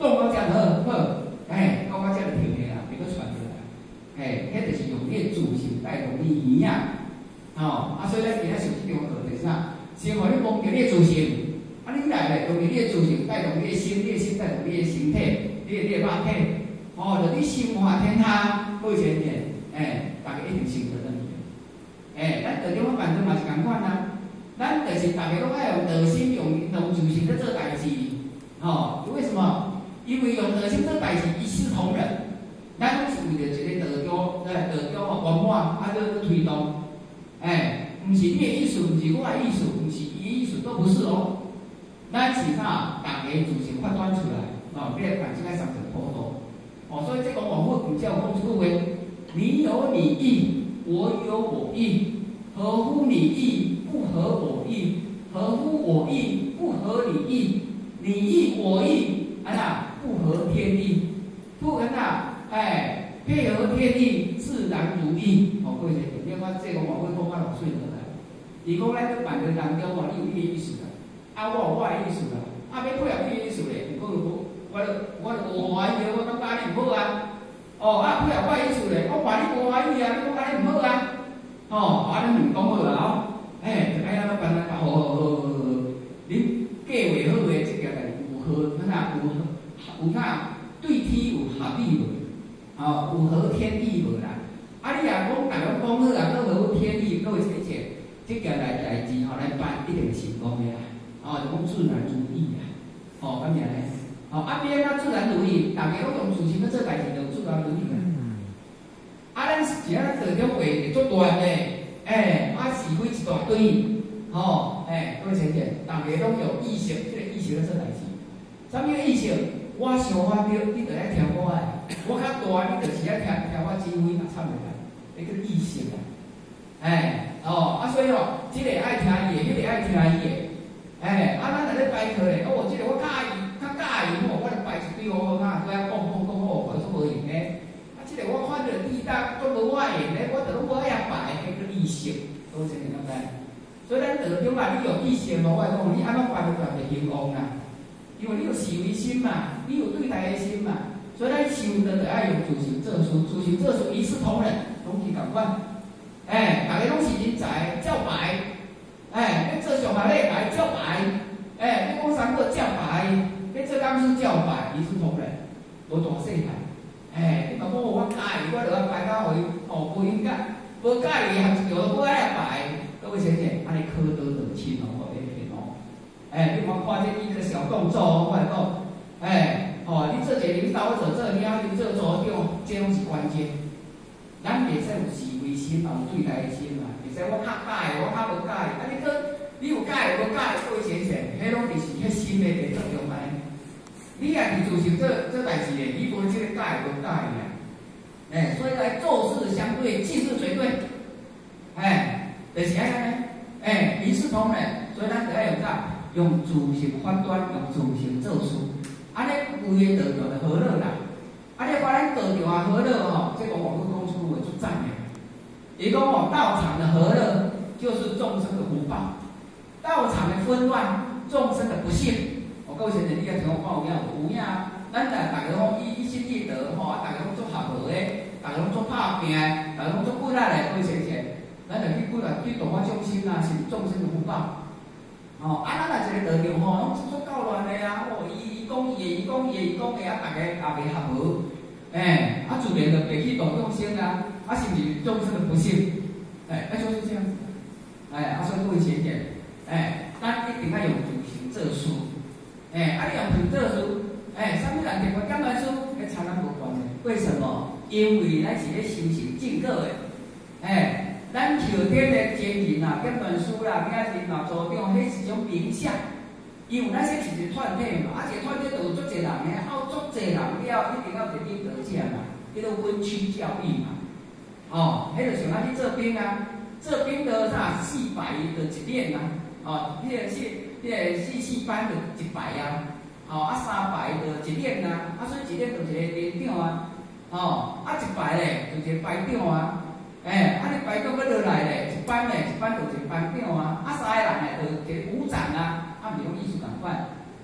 动到这样好，好，哎，到我这就停下啦，别个传过来，哎，迄就是用你的自信带动你耳啊，哦，啊，所以咱今仔上这种课就是啥？先互你忘掉你的自信，啊，你来咧，用你的自信带动你的心，你的心带动你的身体，你的你的肉体，哦，就你心化天下，好前点，哎，大家一定成得得。哎，咱道中办法嘛是共款啊，咱就是大家拢爱用道心、用用自信在做代志，吼、哦，为什么？因为用道心做代志一视同仁，咱拢是为着一个道中，哎，道中哦圆满，啊，在推动，哎，毋是你的意思，毋是我的意思，毋是伊的意思，都不是哦。咱是啥？大家自行发端出来，哦，变反正爱三层坡度，哦，所以这个往后比较讲出为你有你意。我有我意，合乎你意，不合我意；合乎我意，不合你意。你意我意，啊那不合天意，不然呐，哎，配合天意，自然如意。哦，各位姐姐，另外这个我会讲我老水得来。伊讲咱个办个当中哦，你有你的意思啦，啊我有我的意思啦，啊要配合你的意思咧，不过我我我我怀疑我当家你唔好啊。哦，啊，配合我意思咧，我话你无怀疑啊，你讲家你唔好啊。哦，啊，你唔讲好啦哦，哎，哎呀，老板啊，好好好好好，你计划好诶，即个代志有合，哪有有哪对天有合理无？哦，有合天意无啦？啊，你若讲大家讲好啊，都合天意，各位姐姐，即件代代志吼来办一定会成功诶啦。哦，就讲自然如意啦。哦，咁样咧。哦，啊边啊自然如意，大家拢用自信要做代志，就自然如意啦。啊，咱是一啊道中话会做大诶，哎，啊是非一大堆，吼、哦，哎，各位姐姐，大家拢有意识，这个意识咧做代志。啥物意识？我想法对，你着来听我诶；我较大，你就是来听听我指挥，啊，惨袂啦，迄个意识啊，哎，哦，啊，所以哦，这个爱听伊诶，迄、那个爱听伊诶，哎，啊，咱来咧拜课咧，哦，这个我介意。较介意吼，我就摆一堆好哈，对啊，讲讲讲好，我做无用诶。啊，即个我看着地大都无我用咧，我着拢无爱摆，迄个意识，都是咁解。所以咱道中啊，你有意识无？我讲你安怎办就办就兴旺啦，因为你有慈悲心嘛，你有对待的心嘛，所以咱修的就爱用自行做事，自行做事一视同仁，拢是共款。哎，大家拢是人才，照白。哎，你做上下礼拜照白，哎，你讲三个照白。你这刚是教白，一视同仁，无大细汉。哎，你若讲我介意，我就要摆到回哦，无应该，无介意还是有无爱摆。各位姐姐，安尼科得得亲哦，我别骗哦。哎，你莫看这一个小动作哦，我来讲，哎，哦，你做一个领导者，做领导你做组长，这拢是关键。咱袂使有慈悲心，嘛有对待的心嘛，袂使我较介意，我较无介意。啊，你个你有介意无介意，各位姐姐，迄拢就是迄心的袂作用嘛。你也是自行做做代志的，你无即个介无介意啊？哎，所以来做事相对，气势绝对，哎，就是安尼，哎，一视同仁，所以咱就要用啥？用自行判断，用自行做事，安尼规个道场就好乐啦。啊，你把咱道场啊和乐吼，这个网络公出为出赞的。伊讲哦，道场的和乐就是众生的福报，道场的纷乱，众生的不幸。各位先生，你个听我讲有影无？有影啊！咱大大家拢以以心立德吼，啊，大家拢做合和诶，大家拢做拍拼诶，大家拢做鼓励诶。各位先生，咱就去鼓励对度化众生啊，是众生的福报。哦，啊，咱若一个道场吼，拢做够乱诶啊！哦，伊伊讲伊诶，伊讲伊诶，伊讲诶啊，大家也袂合和，诶，啊，自然就袂去度众生啊，啊，是毋是众生的不幸？哎，那就是这样子。哎，啊，所以各位先生，哎，咱一定要用自行做事。哎，啊，你用品做事，哎，啥物人结婚简单书，跟参咱无关系。为什么？因为咱是咧修行正果诶。哎，咱后天咧精神啊，简单书啦，名人啊，组长，迄是种名相。因为咱说是一个团体嘛，啊，一个团体就有足侪人诶，啊，有足侪人了，一定要有一个领导者嘛，迄个温区教育嘛。哦，迄就像咱去做兵啊，做兵的啥四百的一练啊，哦，迄个是。迄个四四班就一排啊，哦啊三排就一连啊，啊所以一连就一个连长啊，哦啊一排咧就一个排长啊，哎啊你排长搁落来咧，一班咧一班就一个班长啊，啊三个人咧就一个股长啊，啊毋是讲意思共款，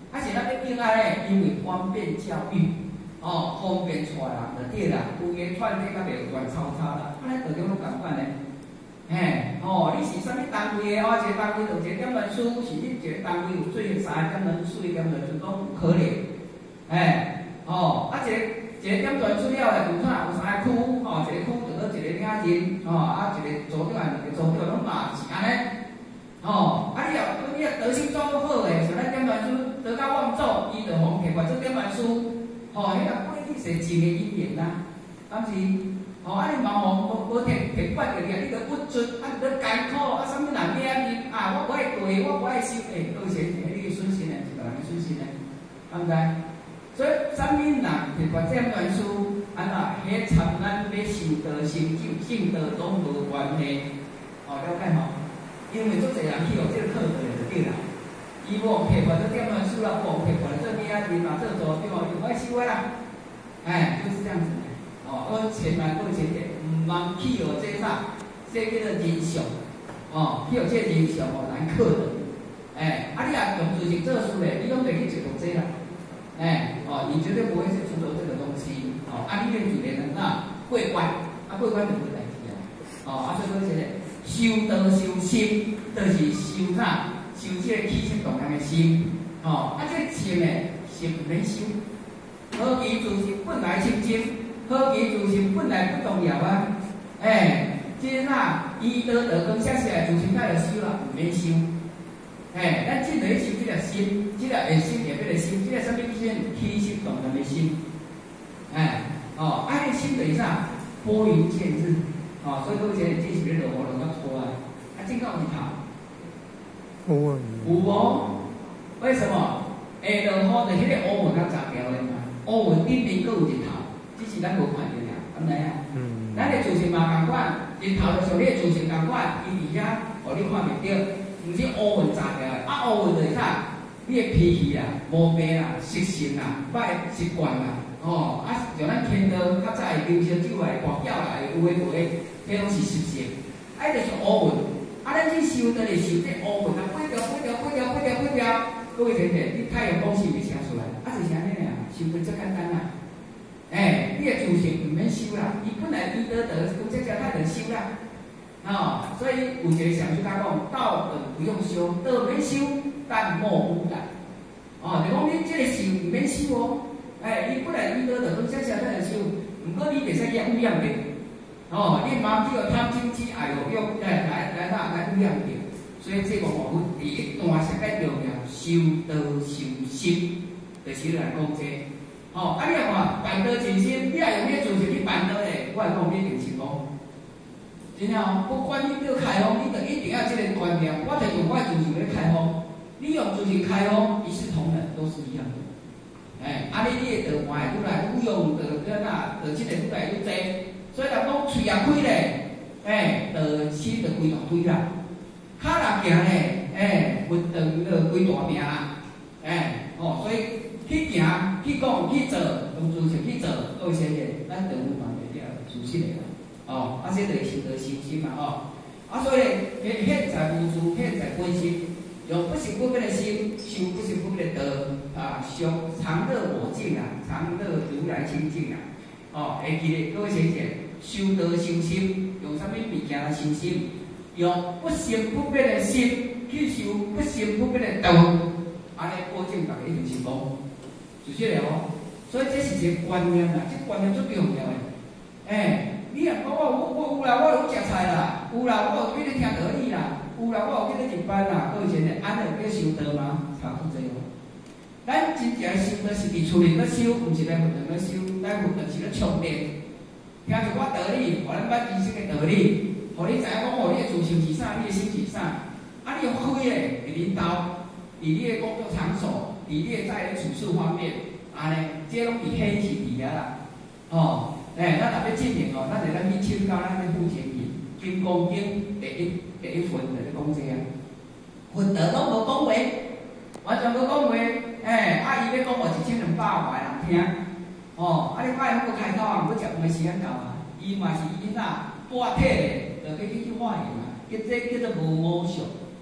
啊是咱要敬爱咧，因为方便教育，哦，方便带人就对啦。有诶串这较袂乱糟糟啦，啊，咱道中拢共款咧。嘿，哦，你是啥物单位诶？哦，一个单位就一个点文书，是你一个单位有做三个点文书，四个点文书拢有可能。嘿，哦，啊一个一个点文书了诶，有啥有三个区，哦，一个区就做一个领人，哦，啊一个组长两个组长拢嘛是安尼。哦，啊你若你若德性做好诶，像咱点文书得到旺做，伊就互摕过做点文书，哦，迄个不一定是真诶语言啦，但是。哦，啊！你茫茫无无摕摕管着你，你着不准，啊！你着艰苦，啊！啥物人命你啊！我不爱对，我不爱收，诶，倒是你个损失诶，是别人个损失诶，对毋对？所以啥物人摕过这本书，安怎？迄参咱要修道成就，圣道拢无关系，哦，了解吼？因为足侪人去学这个课程就对啦。伊无摕过这点本书啦，无摕过做命人嘛，做组长就爱收啦，哎，就是这样子。哦，我千万搁前提，毋通去学这啥，这叫做人相。哦，去学这人相哦难克的。哎，啊你若用自行做事嘞，你拢袂去接触这啦。哎，哦，你绝对不会去触碰这个东西。哦，啊你练自己能那过关，啊过关就无代志啊。哦，啊所以讲这个修道修心，就是修啥？修这个气息动量的心。哦，啊这心嘞是毋免修，何其自心本来清净。好奇自心本来不重要啊，哎，即啥医道道光写起来自心该就修啦，毋免修。哎，咱进来修即个心，即个会心也变个心，即个啥物心？起心动念的心。哎，哦，啊，你心等于啥？拨云见日，哦，所以各位姐这是别落雨落到错啊，啊，正讲一头。 有啊。 有哦，为什么？下落雨就迄个乌云较杂条的嘛，乌云顶面佫有日头。只是咱无看着尔，安尼啊？嗯。咱的自信嘛共款，日头就像你的自信共款，伊伫遐，互你看袂着，毋是乌云炸起来，啊乌云就是啥？你的脾气啦、毛病啦、习性啦、歹习惯啦，哦，啊，像咱天道较早会啉烧酒来、跋筊来，有诶无诶，迄拢是习性，啊，就是乌云，啊，咱去修就是修这乌云啊，飞条、飞条、飞条、飞条、飞条，各位听听，你太阳光是袂写出来，啊，就是安尼尔，修得最简单啦。哎，你的自信毋免修啦，伊本来伊得得有这家太能修啦，哦，所以有一个上师他讲，道本不用修，道免修，但莫污染。哦，就讲你这个修毋免修哦，哎，伊本来伊得得有这家太能修，毋过你袂使去污染着，哦，你茫去个贪嗔痴爱恶欲来来来哪来污染着，所以这个部分第一段是介重要，修道修心，就是来讲这。哦，啊！你若看办道真心，你若用迄自信去办道咧，我来讲你一定成功。真正哦，不管你要开放，你就一定要这个观念，我就用我的自信来开放。你用自信开放，一视同仁，都是一样的。哎，啊！你你的道卖愈来愈用，道个哪，道真个愈来愈多。所以人讲喙也开咧，哎，道心就规大堆啦。脚若行咧，哎，运动就规大命啦。哎，哦，所以。去行、去讲、去做，用自信去做，各位先生，咱就有办法了，自信的啦。哦，啊，这就是修道修心嘛，吼。啊，所以现现在无助，现在关心，用不是不变的心，修不是不变的道，啊，修常乐我净啊，常乐如来清净啊。哦，会记得各位先生，修道修心，用啥物物件来修心？用不生不变的心去修不生不变的道，安尼保证大家一定成功。就是了哦，所以这是一个观念啦，这观念最重要的。哎，你若讲我我有啦，我有食菜啦，有啦，我有去咧听道理啦，有啦，我有去咧入班啦，各位先生，安尼有去修道吗？差不多哦。咱真正修道是伫厝里咧修，毋是来佛堂咧修，来佛堂是咧充电。听一寡道理，互咱捌知识的道理，互你知影讲哦，你的自信是啥，你的心是啥，啊，你发挥咧，伫领导，伫你的工作场所。伫你在处事方面，安尼，这拢伫显示伫遐啦。哦，哎，咱若要证明哦，咱就咱去请教咱的父亲去，金刚经第一第一分就咧讲这啊。分道拢无讲话，完全无讲话。哎，啊，伊要讲话一千两百外人听。哦，啊，你看伊要开口啊，要食饭时间到啊，伊嘛是伊怎半体咧，就去去去化验嘛，叫这叫做无魔术。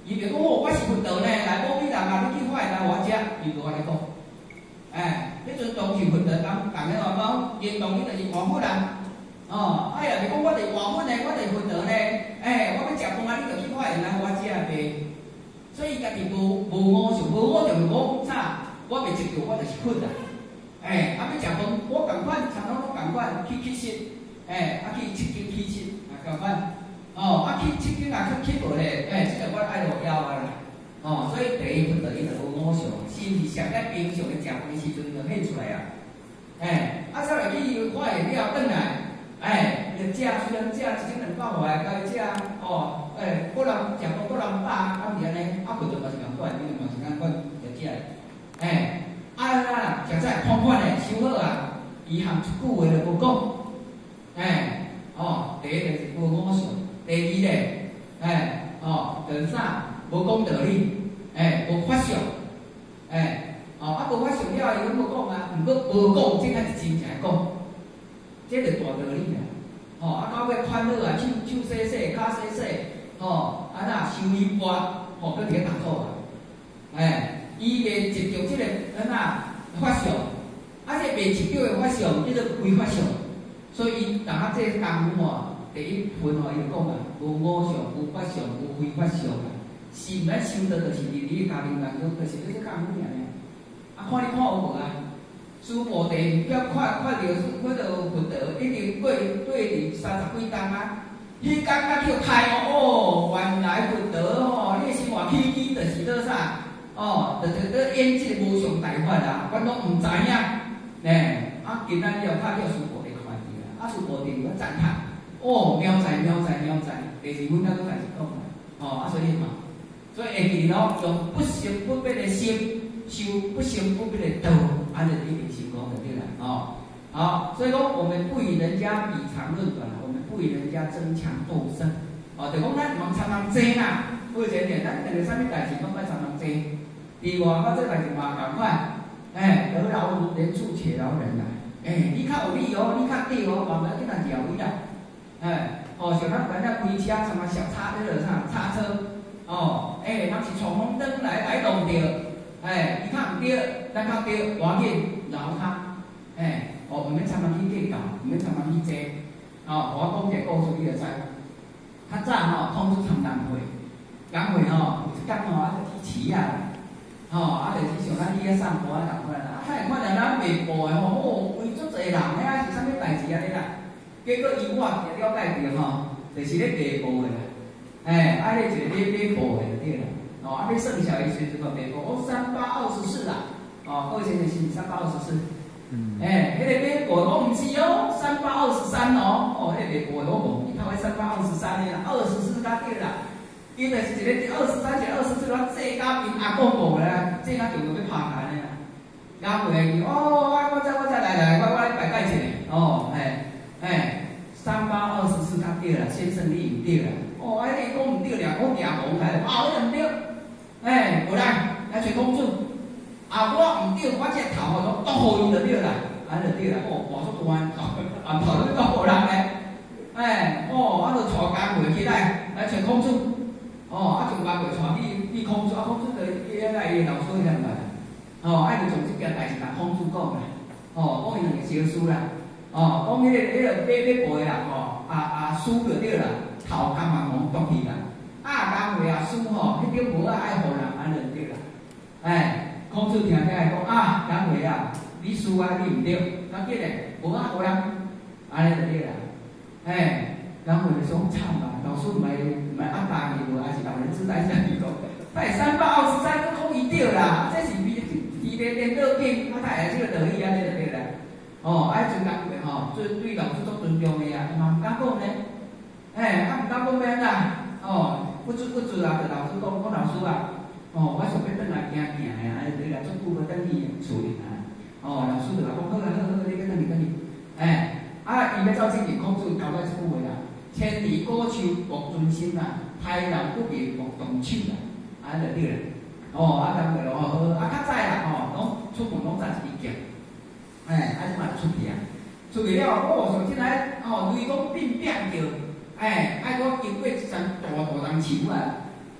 伊就讲哦，我是佛陀呢，来无米人啊，你去快来我遮，伊就安尼讲。哎，迄阵当时佛陀当当个话讲，言当伊就是王佛啦。哦，哎呀，就讲我是王佛呢，我是佛陀呢，哎，我要食饭啊，你就去快来我遮卖。所以家己无无五常，无五常就讲啥？我袂执着，我就是佛啦。哎，啊要食饭，我共款，常常拢共款去乞食，哎，啊去七经乞食，啊共款。哦，啊去七经啊去乞无咧，哎，即个我爱落腰啊啦。哦，所以第一佛陀伊就无五常，是毋是上在平常咧食饭时阵就显出来啊？哎，啊再来去我会了转来，哎，就食虽然食一斤两百块，甲伊食，哦，哎，个人食饭个人饱，啊毋是安尼，啊佛陀嘛是共款，伊嘛是共款就食，哎，啊啦，食在空款咧，收好啊，伊含一句话就无讲，哎，哦，第一个是无五常，第二咧，哎，哦，就是啥？无讲道理，哎，无法相，哎，哦，啊无法相了，伊拢无讲啊，毋过无讲，这才是真正讲，这就大道理啦。哦，啊到尾款落啊，手手洗洗，骹洗洗，哦，啊那收衣钵，哦，搁伫咧读书啊，哎，伊袂执着这个安那法相，啊这袂执着的法相，这个非法相，所以伊当下这功夫哦，第一分哦，伊就讲啊，无五相，无法相，无非法相啊。是毋免修道，就是伫你家庭当中，就是你这讲乜嘢？啊，看你看有无啊？诸菩提要看看到看到佛陀已经过对伫三十几冬啊，迄天啊叫开哦，原来佛陀哦，你生活起机就是做啥？哦，就是做演这个无上大法啊，阮拢毋知影。呢，啊，今仔日又看到诸菩提看见啦，啊，诸菩提我赞叹，哦，妙哉妙哉妙哉，第二阮咱都开始讲啦，哦，啊，所以嘛。所以会记咯，用不生不灭的心修不生不灭的道，安尼一定成功就对了哦。好，所以讲我们不与人家比长论短，我们不与人家争强斗胜。哦，就讲咱唔常常争啦，不简单，咱定个啥物代志拢莫常常争。另外，我这代志嘛共款，哎，得饶人处且饶人啦。哎，你较有理哦，你较对哦，慢慢去咱调伊啦。哎，哦，像咱咱那开车，什么小叉那个啥叉车。哦，哎，若是闯红灯来来弄着，哎，伊较毋对，咱较对，赶紧饶他，哎，哦，毋免常常去计较，毋免常常去争，哦，我讲一个故事你就知。较早吼，通出参工会，工会吼，一工吼，啊，就去饲啊，吼，啊，就是像咱去咧送货啊，同款啦，啊，看看咱卖布的吼，哦，为足侪人咧，啊是啥物代志啊咧啦？结果伊我也了解着吼，就是咧卖布的啦。哎，啊，你一个买买布的就对了，哦，啊，你剩下的时阵个买布，哦，三八二十四啦，哦，各位先生是三八二十四，嗯，哎，迄、那个买布我毋是哦，三八二十三哦，哦，迄、那个买布我无，伊头个三八二十三的啦，二十四甲对啦，因为是一个二十三、一个二十四，我这甲变阿公布啦，这甲就要拍干的啦，刚回来哦，我再我再来来，我我来摆盖一下，哦，哎哎，三八二十四甲对啦，先生你唔对啦。哦，哎，你讲唔对俩，我抓无来，啊，你唔对，哎，无来，来找公主，啊，我唔对，我这头吼都好伊就对啦，安就对啦，哦，话说大头，啊，头都够无人咧，哎，哦，啊，就带工会起来，来找公主，哦，啊，从工会带去去公主，啊，公主就伊来伊老师遐来，哦，啊，就从这件代志甲公主讲啦，哦，讲伊两个小事啦，哦，讲迄个迄个买买布的啦，哦，啊啊，输就对啦。头干嘛讲当去啦，啊干话啊输吼，迄点无爱互人安尼对啦。哎，公主听听来讲啊，干话啊，你输啊你毋对，当紧嘞，无爱互人安尼就对啦。哎，干话就讲惨啦，老师毋系毋系压大伊无，还是老人痴呆像你讲，拜三百二十三都讲伊对啦，这是比比别颠倒经，啊他也是个道理安尼就对啦。哦，爱尊干话吼，对对老师足尊重的啊，嘛毋敢讲呢。哎，啊，毋敢讲咩啦，哦，不知不知啊，就老师讲，讲老师啊，哦，我想要转来行行的啊，安尼来足久要转去厝里啊，哦，老师就讲，好啦好好，你转去转去，哎，啊，伊要走进去，公主交代一句话啦，千里过秋莫尊心啦，太阳不别莫动手啦，安尼就对啦，哦，啊，咁个咯，好，啊，较早啦，哦，拢出门拢揸一支剑，哎，啊，即嘛出去啊，出去了，哦，上进来，哦，雷公变变着。哎，爱我经过一丛大大丛树啊，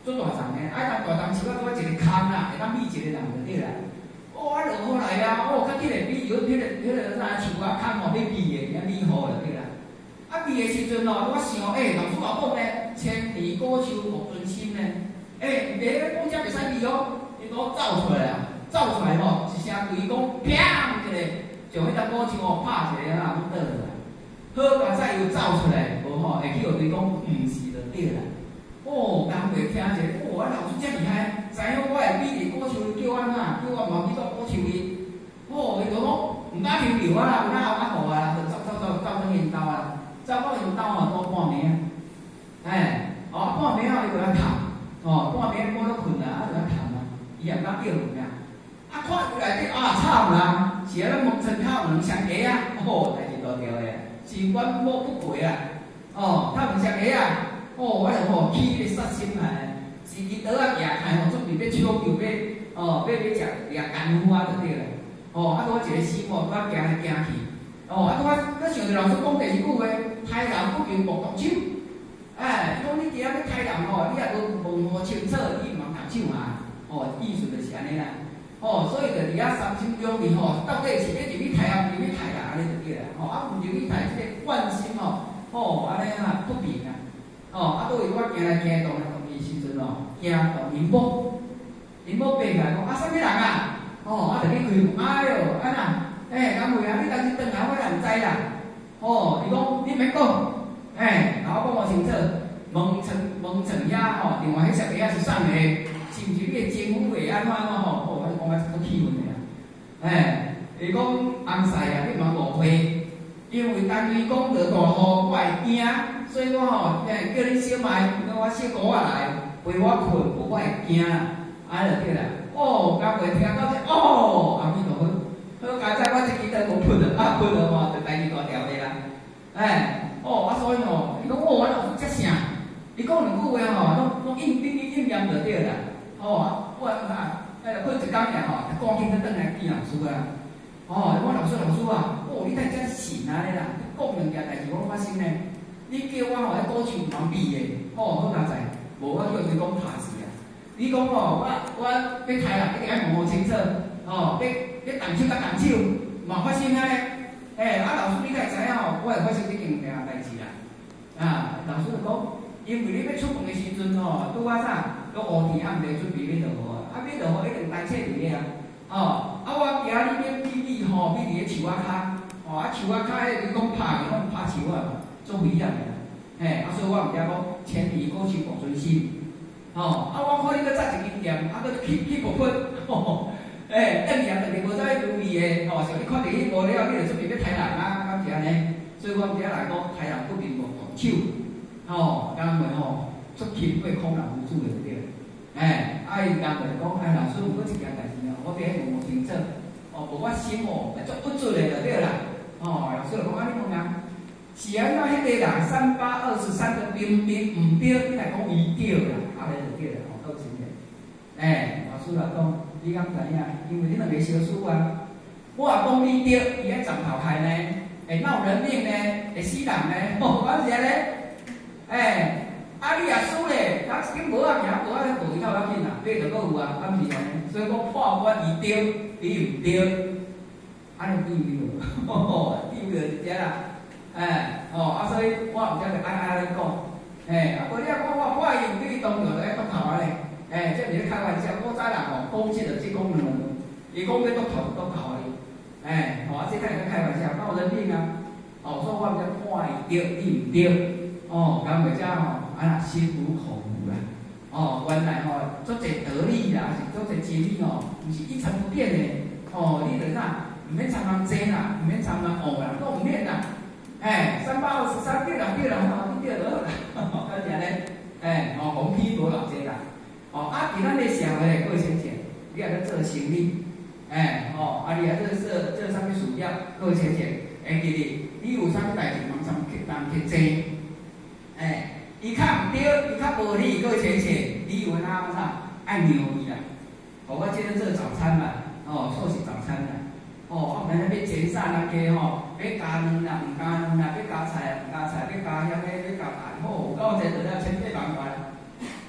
做大丛诶，啊，当大丛树啊，做一个坑啦，会当秘一个人就对啦。哦，啊，落好来啊，哦，较紧个比有迄个迄个啥树啊坑吼，要秘个，遐秘好就对啦。啊，秘个时阵哦，我想，诶、欸，老师话讲咧，千里过树莫尊心咧，诶、欸，袂咧讲遮袂使秘哦，伊给我走出来啊，走出来吼，一声规讲，砰一个，就迄只果树哦拍一个啊，倒落来。好，刚才又走出来，无吼，会去互伊讲，毋是就对啦。哦，人袂听者，哦，啊，老师遮厉害，知影我会比伫果树叫安怎，叫我嘛去到果树里。哦，伊就讲毋敢抽苗啊啦，毋敢后甲好啊啦，就走走走走到因兜啊，走到因兜啊，多半暝。哎，哦，半暝后伊就来哭，哦，半暝摸到困啊，啊就来哭啊，伊也毋敢叫人啊。啊，看伊内底啊惨啦，是啊，咱木村口两双鞋啊，哦，代志大条诶，是阮摸不过啊，哦，他两双鞋啊。哦，我就吼起个杀心来，是伊倒啊举开吼，准备要抢救要哦，要要食掠干花就对啦。哦，啊，拄啊一个心吼，拄啊行来行去。哦，啊，拄啊，搁想着老师讲第二句话，豺狼不用摸动手。哎，讲你今仔要豺狼吼，你也无无摸清楚，你毋通动手嘛。哦，意思就是安尼啦。哦，所以就伫遐三心两意吼，到底是要入去豺狼，入去豺狼安尼就对啦。哦，啊，毋入去豺即个惯心吼，哦，安尼啊不平啊。哦，啊，倒位我行来行去，当来当去时阵哦，惊到林某，林某爬起来讲啊，啥物人啊？哦，啊，就去开门，哎哟，安那，诶，干妹啊，你当时转来，我也毋知啦。哦，伊讲你免讲，诶，然后讲我清楚，问陈问陈遐吼，另外迄十个也是送的，是毋是你的前夫会安怎安怎吼？哦，我就讲啊，足气愤的啊。诶，伊讲红婿啊，你嘛误会，因为单位讲落大雨，我会惊。所以我吼，诶，叫你小妹，叫我小姑仔来陪我困，无我会惊，安就对啦。哦，刚袂听到这，哦，阿弥陀佛，好，刚才我这记得无困了，啊困了吼，就代志大条的啦。哎，哦，啊所以吼，伊讲哦，我老师遮啥？伊讲两句话吼，拢拢应应应应验就对啦。哦，我啊，哎，困一工尔吼，赶紧去转来见老师啊。哦，我老师老师啊，哦，你在遮神啊咧啦，讲两件代志我发生呢。你叫我吼，迄果树毋通比的，哦，好佳哉，无我叫伊讲拍死啊！你讲吼，我我要豺狼，一定要摸摸清楚，哦，要要动手甲动手，嘛发生安尼，诶，啊老师你该知影吼，我会发生这件件代志啦，啊，老师就讲，因为你要出门的时阵吼，拄啊啥，都乌天暗地准备要落雨啊，啊要落雨一定带册伫个啊，哦，啊我今日要比比吼，比伫个树仔骹，哦，啊树仔骹迄你讲拍个，拢拍树啊。做不一样的，嘿，啊，所以我毋惊讲千里过去莫尊心，吼，啊，我看你搁扎一间店，啊，搁去去不困，吼，诶，等下等下无再如意的，吼，像你看电影无了，你就准备要豺狼啊，咁是安尼，所以我毋惊来讲豺狼不必莫动手，吼，当然吼，出勤会空人无助的对，诶，啊，伊当然讲，哎，老师，毋过一件代志哦，我别问无清楚，哦，无我心哦，做不准的就对啦，哦，老师就讲啊，你讲啊。是安怎？迄个人三八二十三个明明毋对，你来讲伊对啦，后来就对啦，吼，够真个。诶，老师来讲，你敢知影？因为你两个相输啊，我若讲你对，伊喺站头开呢，会闹人命呢，会死人呢，吼，我是安尼。诶，啊你也输咧，咱已经无啊行，无啊无伊头要紧啦，对就搁有啊，敢是安尼。所以讲判我伊对，伊毋对，安尼对唔对？吼吼，对就遮啦。哎，哦，啊，所以我毋则就安安尼讲，哎，啊，无你啊看我，我用对当着咧剁头啊咧，哎，这毋是开玩笑，我知人吼，讲即个即讲两，伊讲要剁头剁头咧，哎，哦，啊，即个是开玩笑，闹人命啊，哦，所以我毋则判伊对，伊毋对，哦，咁或者吼，啊那心服口服啦，哦，原来吼，做者得利啦，是做者吉利哦，毋是一成不变的，哦，你着啥，毋免常常争啦，毋免常常学啦，都毋免啦。哎，三八二十三，对啦对啦，吼，你对了，吼，咁样咧，哎，哦，红批多老济啦，哦，啊，伫咱个社会各位先生，你也在做生意，哎，哦，啊，你也在做做啥物事业，各位先生，会记哩，你有啥物代志，忙上去当去做，哎，伊较毋对，伊较无理，各位先生，你以为他啥爱牛伊啦？哦，我今日做早餐嘛，哦，寿喜早餐啦。哦，我们那要减少那个吼，要加蛋啦，唔加蛋啦，要加菜啊，唔加菜，要加遐个，要加蛋，吼，到这就了千八万块。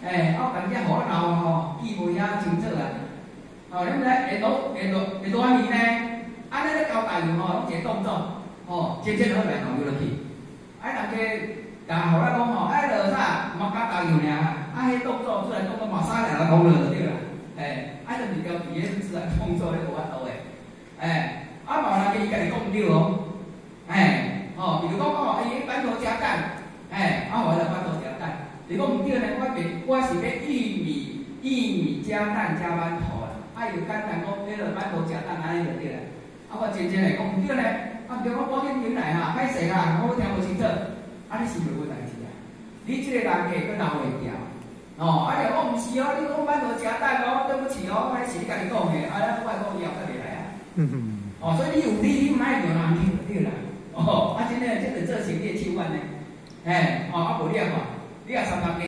诶，啊，人家好闹吼，记袂遐清楚啊。哦，你咧下倒下倒下倒安尼呢？安尼咧交代用吼，拢一个动作，吼，渐渐好来交流落去。啊，人家甲互咱讲吼，哎，落啥？莫加交流尔，啊，迄动作自然动作马上来讲落就对啦。诶，啊，就是交伫迄自然动作咧有法度诶。诶，啊，嘛人家伊家己讲毋对哦。诶，吼，比如讲哦，伊板头加蛋，诶，啊，我来板头加蛋。如果毋对呢，我别我是要玉米玉米加蛋加馒头啦。啊，有简单讲，迄个馒头加蛋安尼就对啦。啊，我真正来讲毋对呢，啊，对我保险牛奶哈，歹势啦，我听无清楚，啊，你是袂有代志啊？你即个人客佫闹袂掉，哦，啊，你讲毋是哦，你讲馒头加蛋哦，对不起哦，迄是你家己讲的，啊，咱我讲以后才袂来啊。嗯嗯。哦，所以你有理，你莫爱着人听就对啦。哦，啊，真诶，即个做生意手腕呢，嘿，哦，啊，无你啊看，你啊参加。